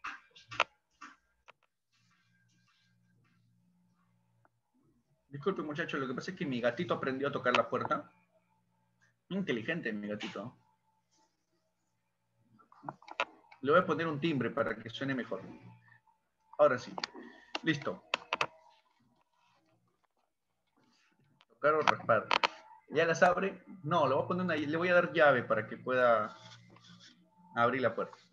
Disculpe, muchachos, lo que pasa es que mi gatito aprendió a tocar la puerta. Muy inteligente, mi gatito. Le voy a poner un timbre para que suene mejor. Ahora sí. Listo. Tocar o raspar. ¿Ya las abre? No, le voy a poner una, le voy a dar llave para que pueda abrir la puerta.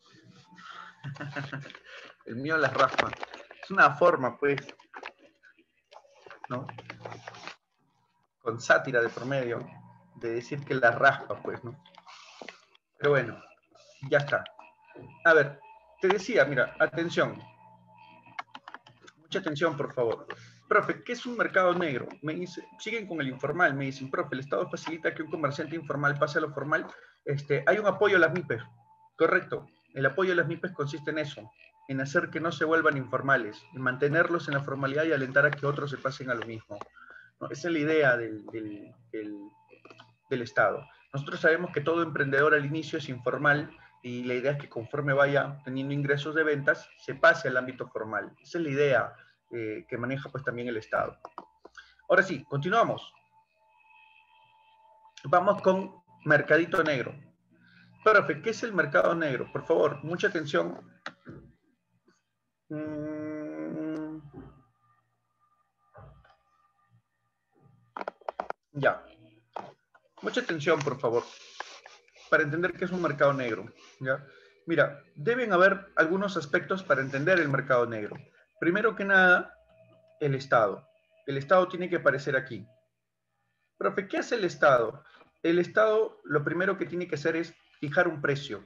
El mío las raspa. Es una forma, pues, ¿no? Con sátira de promedio, de decir que las raspa, pues, ¿no? Pero bueno, ya está. A ver, te decía, mira, atención. Mucha atención, por favor. Profe, ¿qué es un mercado negro? Me dice, siguen con el informal, me dicen, profe, el Estado facilita que un comerciante informal pase a lo formal. Hay un apoyo a las MIPES, correcto. El apoyo a las MIPES consiste en eso, en hacer que no se vuelvan informales, en mantenerlos en la formalidad y alentar a que otros se pasen a lo mismo. ¿No? Esa es la idea del Estado. Nosotros sabemos que todo emprendedor al inicio es informal y la idea es que conforme vaya teniendo ingresos de ventas, se pase al ámbito formal. Esa es la idea que maneja pues también el Estado. Ahora sí, continuamos. Vamos con mercadito negro. Profe, ¿qué es el mercado negro? Por favor, mucha atención. Ya. Mucha atención, por favor, para entender qué es un mercado negro. ¿Ya? Mira, deben haber algunos aspectos para entender el mercado negro. Primero que nada, el Estado. El Estado tiene que aparecer aquí. Profe, ¿qué hace el Estado? El Estado lo primero que tiene que hacer es fijar un precio.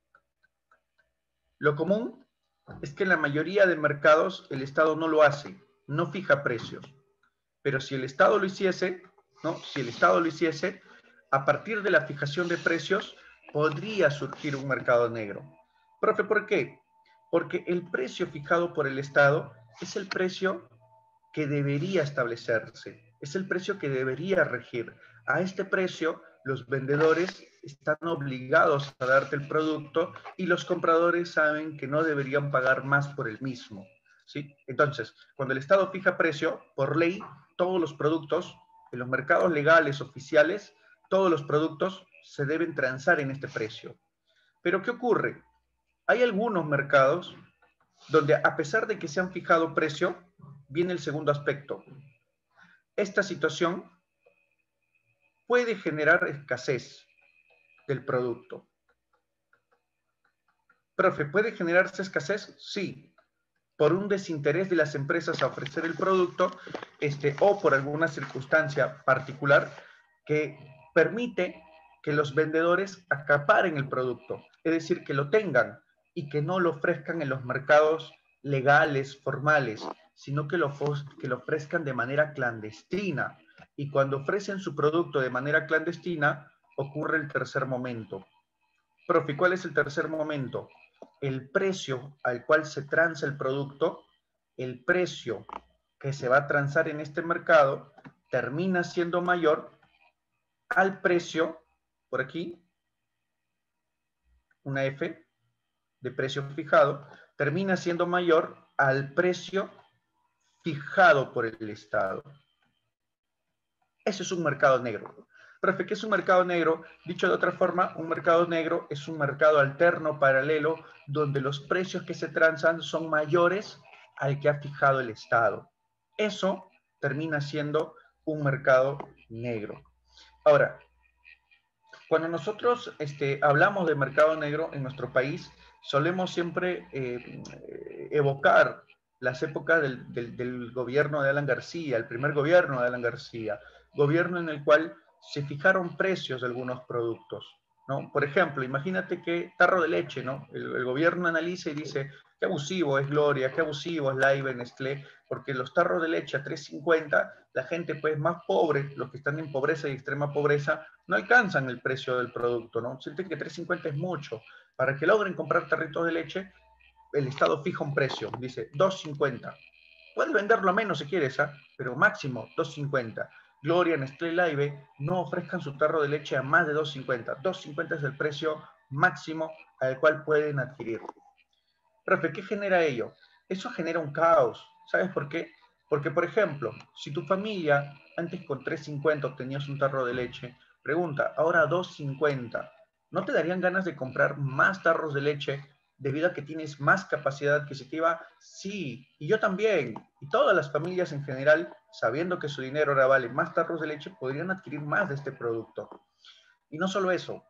Lo común es que en la mayoría de mercados el Estado no lo hace, no fija precios. Pero si el Estado lo hiciese, ¿no? Si el Estado lo hiciese, a partir de la fijación de precios podría surgir un mercado negro. Profe, ¿por qué? Porque el precio fijado por el Estado es el precio que debería establecerse, es el precio que debería regir. A este precio, los vendedores están obligados a darte el producto y los compradores saben que no deberían pagar más por el mismo. ¿Sí? Entonces, cuando el Estado fija precio, por ley, todos los productos, en los mercados legales oficiales, todos los productos se deben transar en este precio. Pero ¿qué ocurre? Hay algunos mercados donde a pesar de que se han fijado precio, viene el segundo aspecto. Esta situación puede generar escasez del producto. Profe, ¿puede generarse escasez? Sí, por un desinterés de las empresas a ofrecer el producto o por alguna circunstancia particular que permite que los vendedores acaparen el producto, es decir, que lo tengan y que no lo ofrezcan en los mercados legales, formales, sino que lo ofrezcan de manera clandestina. Y cuando ofrecen su producto de manera clandestina, ocurre el tercer momento. Profe, ¿cuál es el tercer momento? El precio al cual se transa el producto, el precio que se va a transar en este mercado, termina siendo mayor al precio, por aquí, una F de precio fijado, termina siendo mayor al precio fijado por el Estado. Eso es un mercado negro. Profe, ¿qué es un mercado negro? Dicho de otra forma, un mercado negro es un mercado alterno, paralelo, donde los precios que se transan son mayores al que ha fijado el Estado. Eso termina siendo un mercado negro. Ahora, cuando nosotros hablamos de mercado negro en nuestro país, solemos siempre evocar las épocas del gobierno de Alan García, el primer gobierno de Alan García, gobierno en el cual se fijaron precios de algunos productos, ¿no? Por ejemplo, imagínate que tarro de leche, ¿no? El gobierno analiza y dice, qué abusivo es Gloria, qué abusivo es Laibe, Nestlé, porque los tarros de leche a 3.50, la gente pues más pobre, los que están en pobreza y extrema pobreza, no alcanzan el precio del producto, ¿no? Sienten que 3.50 es mucho. Para que logren comprar tarritos de leche, el Estado fija un precio, dice 2.50. Puedes venderlo a menos si quieres, ¿eh? Pero máximo 2.50. Gloria, Nestlé, Laibe no ofrezcan su tarro de leche a más de 2.50. 2.50 es el precio máximo al cual pueden adquirir. Profe, ¿qué genera ello? Eso genera un caos. ¿Sabes por qué? Porque, por ejemplo, si tu familia antes con 3.50 obtenías un tarro de leche, pregunta, ahora 2.50, ¿no te darían ganas de comprar más tarros de leche debido a que tienes más capacidad adquisitiva? Sí, y yo también. Y todas las familias en general, sabiendo que su dinero ahora vale más tarros de leche, podrían adquirir más de este producto. Y no solo eso,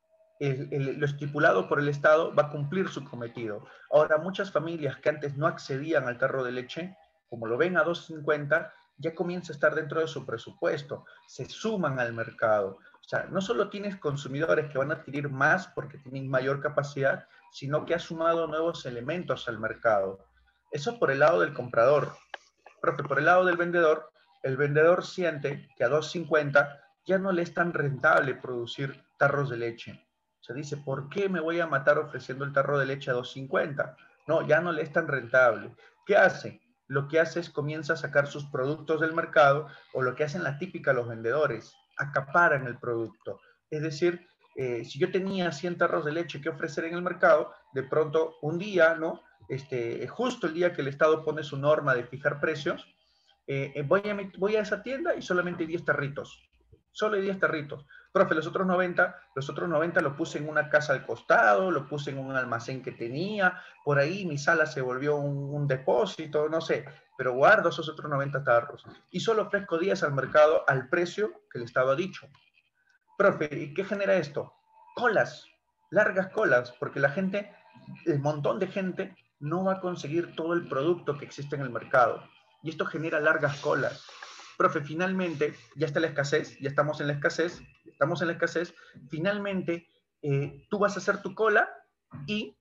lo estipulado por el Estado va a cumplir su cometido. Ahora, muchas familias que antes no accedían al tarro de leche, como lo ven a 2.50, ya comienza a estar dentro de su presupuesto, se suman al mercado. O sea, no solo tienes consumidores que van a adquirir más porque tienen mayor capacidad, sino que ha sumado nuevos elementos al mercado. Eso por el lado del comprador. Profe, por el lado del vendedor, el vendedor siente que a 2.50 ya no le es tan rentable producir tarros de leche. Se dice, ¿por qué me voy a matar ofreciendo el tarro de leche a 2.50? No, ya no le es tan rentable. ¿Qué hace? Lo que hace es comienza a sacar sus productos del mercado, o lo que hacen la típica los vendedores, acaparan el producto. Es decir, si yo tenía 100 tarros de leche que ofrecer en el mercado, de pronto un día, ¿no? Justo el día que el Estado pone su norma de fijar precios, voy a esa tienda y solamente hay 10 tarritos. Solo hay 10 tarritos. Profe, los otros 90 lo puse en una casa al costado, lo puse en un almacén que tenía, por ahí mi sala se volvió un depósito, no sé, pero guardo esos otros 90 tarros. Y solo ofrezco 10 al mercado al precio que el Estado ha dicho. Profe, ¿y qué genera esto? Colas, largas colas, porque la gente, el montón de gente, no va a conseguir todo el producto que existe en el mercado. Y esto genera largas colas. Profe, finalmente, ya está la escasez, ya estamos en la escasez, finalmente tú vas a hacer tu cola y...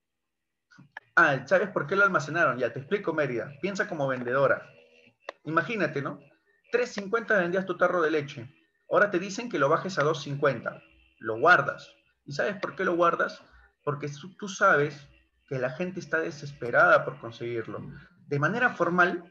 Ah, ¿sabes por qué lo almacenaron? Ya te explico, Mérida. Piensa como vendedora. Imagínate, ¿no? 3.50 vendías tu tarro de leche. Ahora te dicen que lo bajes a 2.50. Lo guardas. ¿Y sabes por qué lo guardas? Porque tú sabes que la gente está desesperada por conseguirlo. De manera formal,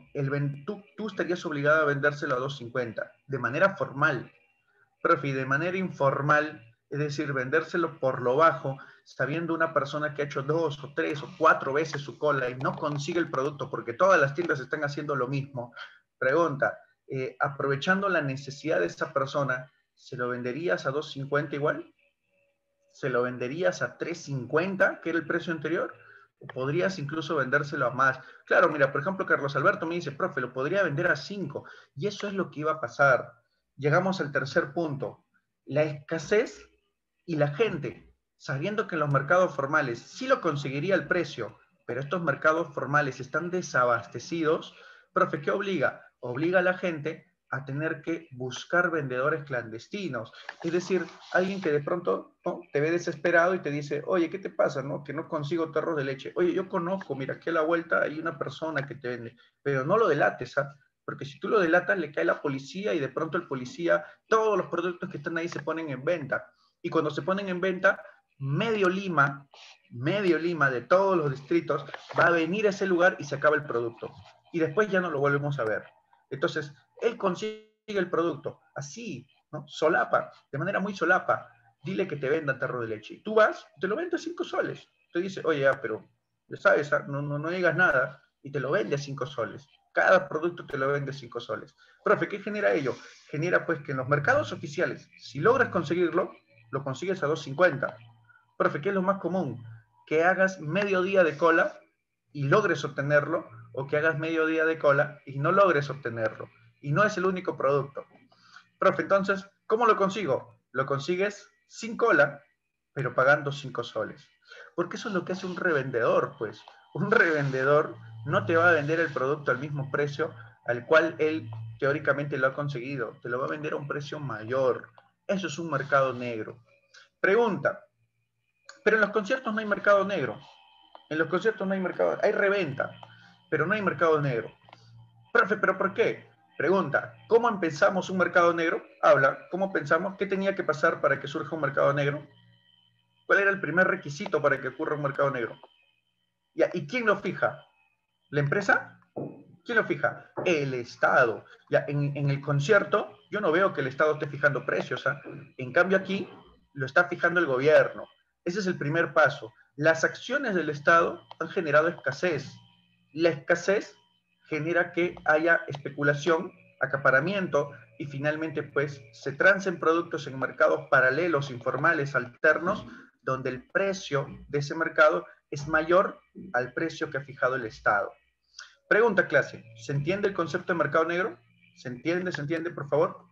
tú estarías obligado a vendérselo a 2.50. De manera formal. Profe, de manera informal, es decir, vendérselo por lo bajo, sabiendo una persona que ha hecho 2 o 3 o 4 veces su cola y no consigue el producto porque todas las tiendas están haciendo lo mismo. Pregunta, aprovechando la necesidad de esa persona, ¿se lo venderías a 2.50 igual? ¿Se lo venderías a 3.50, que era el precio anterior? ¿O podrías incluso vendérselo a más? Claro, mira, por ejemplo, Carlos Alberto me dice, profe, lo podría vender a 5. Y eso es lo que iba a pasar. Llegamos al tercer punto. La escasez y la gente, sabiendo que en los mercados formales sí lo conseguiría el precio, pero estos mercados formales están desabastecidos, profe, ¿qué obliga? Obliga a la gente a tener que buscar vendedores clandestinos. Es decir, alguien que de pronto, ¿no?, te ve desesperado y te dice, oye, ¿qué te pasa? ¿No? Que no consigo tarros de leche. Oye, yo conozco, mira, aquí a la vuelta hay una persona que te vende, pero no lo delates, ¿ah? Porque si tú lo delatas, le cae la policía y de pronto el policía, todos los productos que están ahí se ponen en venta. Y cuando se ponen en venta, medio Lima de todos los distritos va a venir a ese lugar y se acaba el producto. Y después ya no lo volvemos a ver. Entonces, él consigue el producto, así, ¿no? Solapa, de manera muy solapa. Dile que te venda tarro de leche. Y tú vas, te lo vende a 5 soles. Te dice, oye, pero ya sabes, no digas nada, y te lo vende a 5 soles. Cada producto te lo vende 5 soles. Profe, ¿qué genera ello? Genera pues que en los mercados oficiales, si logras conseguirlo, lo consigues a 2.50. Profe, ¿qué es lo más común? Que hagas medio día de cola y logres obtenerlo, o que hagas medio día de cola y no logres obtenerlo. Y no es el único producto. Profe, entonces, ¿cómo lo consigo? Lo consigues sin cola, pero pagando 5 soles. Porque eso es lo que hace un revendedor, pues. Un revendedor no te va a vender el producto al mismo precio al cual él teóricamente lo ha conseguido. Te lo va a vender a un precio mayor. Eso es un mercado negro. Pregunta, pero en los conciertos no hay mercado negro. En los conciertos no hay mercado, hay reventa, pero no hay mercado negro. Profe, ¿pero por qué? Pregunta, ¿cómo empezamos un mercado negro? Habla, ¿cómo pensamos? ¿Qué tenía que pasar para que surja un mercado negro? ¿Cuál era el primer requisito para que ocurra un mercado negro? Ya, ¿y quién lo fija? ¿La empresa? ¿Quién lo fija? El Estado. Ya, en el concierto, yo no veo que el Estado esté fijando precios. ¿Ah? En cambio, aquí lo está fijando el gobierno. Ese es el primer paso. Las acciones del Estado han generado escasez. La escasez genera que haya especulación, acaparamiento y finalmente pues se trancen productos en mercados paralelos, informales, alternos, donde el precio de ese mercado es mayor al precio que ha fijado el Estado. Pregunta clase, ¿se entiende el concepto de mercado negro? ¿Se entiende, por favor?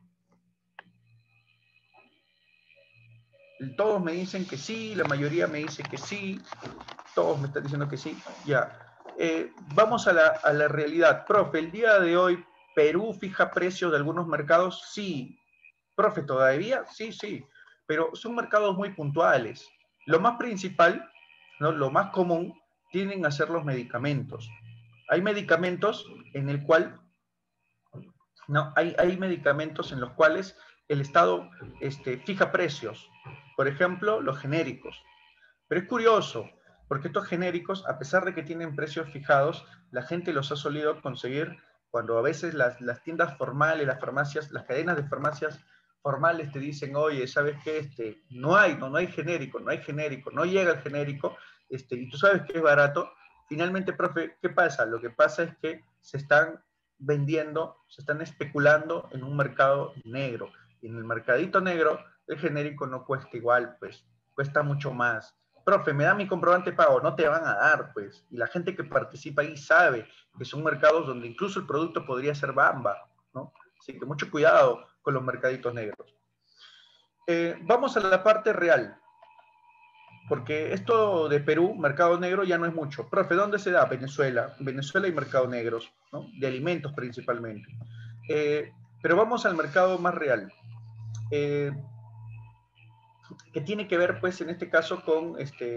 Todos me dicen que sí, la mayoría me dice que sí, todos me están diciendo que sí. Ya, vamos a la realidad. Profe, el día de hoy, ¿Perú fija precios de algunos mercados? Sí. Profe, ¿todavía? Sí, sí, pero son mercados muy puntuales. Lo más principal, ¿no? Lo más común, tienden a ser los medicamentos. Hay medicamentos en el cual no, hay medicamentos en los cuales el Estado fija precios. Por ejemplo, los genéricos. Pero es curioso, porque estos genéricos, a pesar de que tienen precios fijados, la gente los ha solido conseguir cuando a veces las tiendas formales, las farmacias, las cadenas de farmacias formales te dicen, oye, ¿sabes qué? No hay genérico, no hay genérico, no llega el genérico, y tú sabes que es barato. Finalmente, profe, ¿qué pasa? Lo que pasa es que se están vendiendo, se están especulando en un mercado negro. Y en el mercadito negro, el genérico no cuesta igual, pues cuesta mucho más. Profe, me da mi comprobante de pago, no te van a dar, pues. Y la gente que participa ahí sabe que son mercados donde incluso el producto podría ser bamba, ¿no? Así que mucho cuidado con los mercaditos negros. Vamos a la parte real, porque esto de Perú, mercado negro, ya no es mucho. Profe, ¿dónde se da? Venezuela. Venezuela hay mercados negros, ¿no? De alimentos principalmente. Pero vamos al mercado más real. Que tiene que ver, pues, en este caso con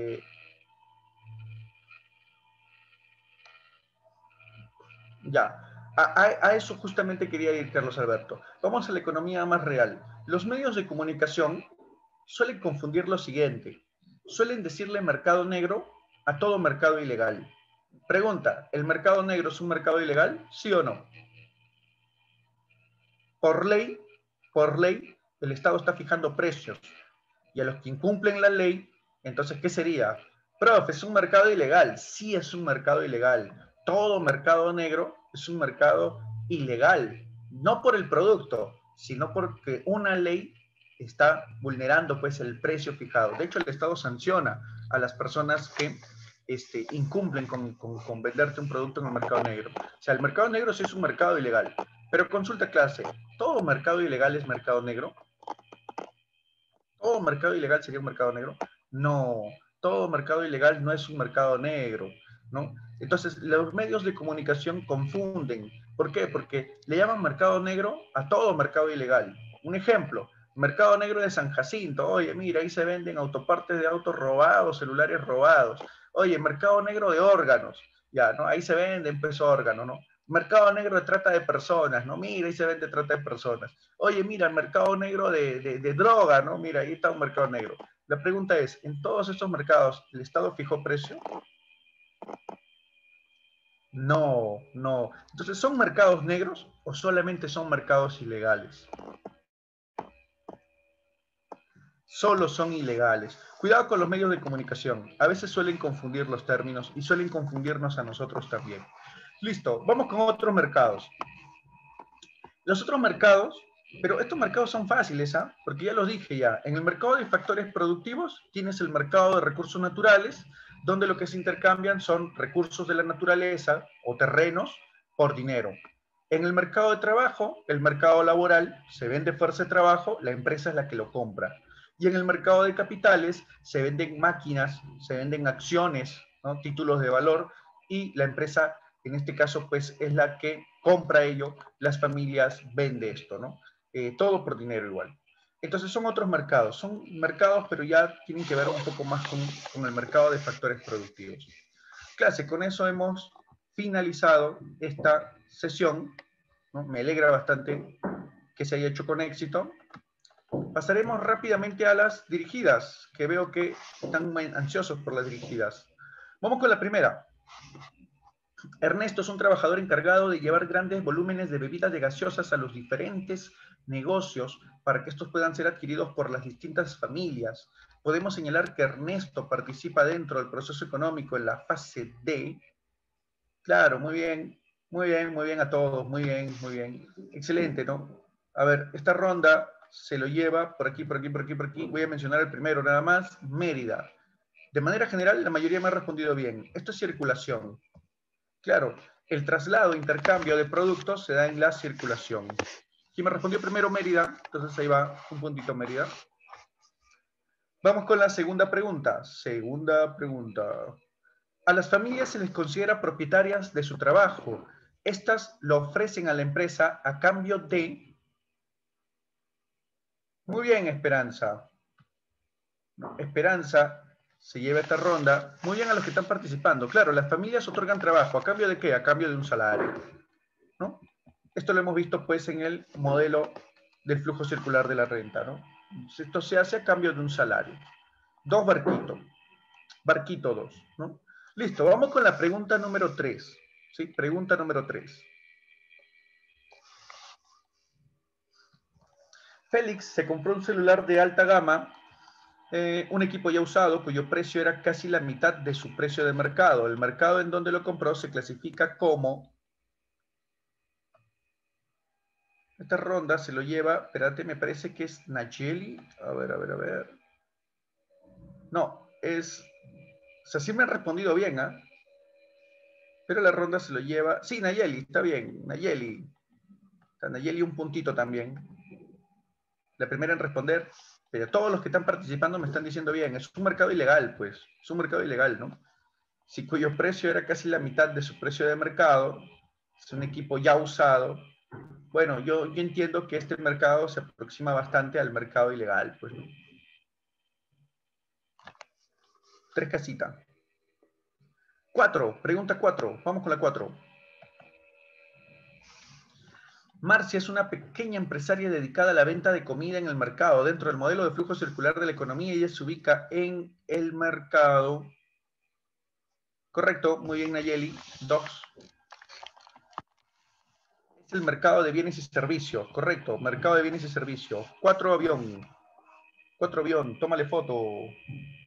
ya, a eso justamente quería ir, Carlos Alberto. Vamos a la economía más real. Los medios de comunicación suelen confundir lo siguiente. Suelen decirle mercado negro a todo mercado ilegal. Pregunta, ¿el mercado negro es un mercado ilegal? ¿Sí o no? Por ley, por ley, el Estado está fijando precios. Y a los que incumplen la ley, entonces, ¿qué sería? Profe, ¿es un mercado ilegal? Sí, es un mercado ilegal. Todo mercado negro es un mercado ilegal. No por el producto, sino porque una ley está vulnerando pues el precio fijado. De hecho, el Estado sanciona a las personas que incumplen con venderte un producto en el mercado negro. O sea, el mercado negro sí es un mercado ilegal. Pero consulta clase, ¿todo mercado ilegal es mercado negro? ¿Todo mercado ilegal sería un mercado negro? No, todo mercado ilegal no es un mercado negro, ¿no? Entonces, los medios de comunicación confunden. ¿Por qué? Porque le llaman mercado negro a todo mercado ilegal. Un ejemplo, mercado negro de San Jacinto. Oye, mira, ahí se venden autopartes de autos robados, celulares robados. Oye, mercado negro de órganos. Ya, ¿no? Ahí se venden pues órganos, ¿no? Mercado negro de trata de personas, ¿no? Mira, ahí se vende trata de personas. Oye, mira, el mercado negro de droga, ¿no? Mira, ahí está un mercado negro. La pregunta es, ¿en todos estos mercados el Estado fijó precio? No, no. Entonces, ¿son mercados negros o solamente son mercados ilegales? Solo son ilegales. Cuidado con los medios de comunicación. A veces suelen confundir los términos y suelen confundirnos a nosotros también. Listo, vamos con otros mercados. Los otros mercados, pero estos mercados son fáciles, ¿ah? Porque ya los dije ya. En el mercado de factores productivos tienes el mercado de recursos naturales, donde lo que se intercambian son recursos de la naturaleza o terrenos por dinero. En el mercado de trabajo, el mercado laboral, se vende fuerza de trabajo, la empresa es la que lo compra. Y en el mercado de capitales se venden máquinas, se venden acciones, ¿no? Títulos de valor, y la empresa, en este caso, pues es la que compra ello, las familias vende esto, ¿no? Todo por dinero igual. Entonces son otros mercados, son mercados, pero ya tienen que ver un poco más con el mercado de factores productivos. Clase, con eso hemos finalizado esta sesión, ¿no? Me alegra bastante que se haya hecho con éxito. Pasaremos rápidamente a las dirigidas, que veo que están ansiosos por las dirigidas. Vamos con la primera. Ernesto es un trabajador encargado de llevar grandes volúmenes de bebidas de gaseosas a los diferentes negocios para que estos puedan ser adquiridos por las distintas familias. Podemos señalar que Ernesto participa dentro del proceso económico en la fase D. Claro, muy bien, muy bien, muy bien a todos, muy bien, muy bien. Excelente, ¿no? A ver, esta ronda se lo lleva por aquí, por aquí, por aquí, por aquí. Voy a mencionar el primero nada más, Mérida. De manera general, la mayoría me ha respondido bien. Esto es circulación. Claro, el traslado, intercambio de productos se da en la circulación. ¿Quién me respondió primero? Mérida. Entonces ahí va un puntito Mérida. Vamos con la segunda pregunta. Segunda pregunta. A las familias se les considera propietarias de su trabajo. Estas lo ofrecen a la empresa a cambio de... Muy bien, Esperanza. Esperanza se lleva esta ronda. Muy bien a los que están participando. Claro, las familias otorgan trabajo. ¿A cambio de qué? A cambio de un salario, ¿no? Esto lo hemos visto pues en el modelo del flujo circular de la renta, ¿no? Esto se hace a cambio de un salario. Dos barquitos. Barquito 2, ¿no? Listo, vamos con la pregunta número 3. ¿Sí? Pregunta número 3. Félix se compró un celular de alta gama, un equipo ya usado cuyo precio era casi la mitad de su precio de mercado. El mercado en donde lo compró se clasifica como... Esta ronda se lo lleva, espérate, me parece que es Nayeli. A ver, a ver, a ver. No, es... O sea, sí me han respondido bien, ¿ah? Pero la ronda se lo lleva... Sí, Nayeli, está bien, Nayeli. Está Nayeli un puntito también. La primera en responder, pero todos los que están participando me están diciendo bien, es un mercado ilegal, pues, es un mercado ilegal, ¿no? Si cuyo precio era casi la mitad de su precio de mercado, es un equipo ya usado, bueno, yo entiendo que este mercado se aproxima bastante al mercado ilegal, pues, ¿no? 3 casitas. 4, pregunta 4, vamos con la 4. Marcia es una pequeña empresaria dedicada a la venta de comida en el mercado. Dentro del modelo de flujo circular de la economía, ella se ubica en el mercado. Correcto, muy bien, Nayeli. 2. Es el mercado de bienes y servicios. Correcto, mercado de bienes y servicios. 4 avión. 4 avión, tómale foto.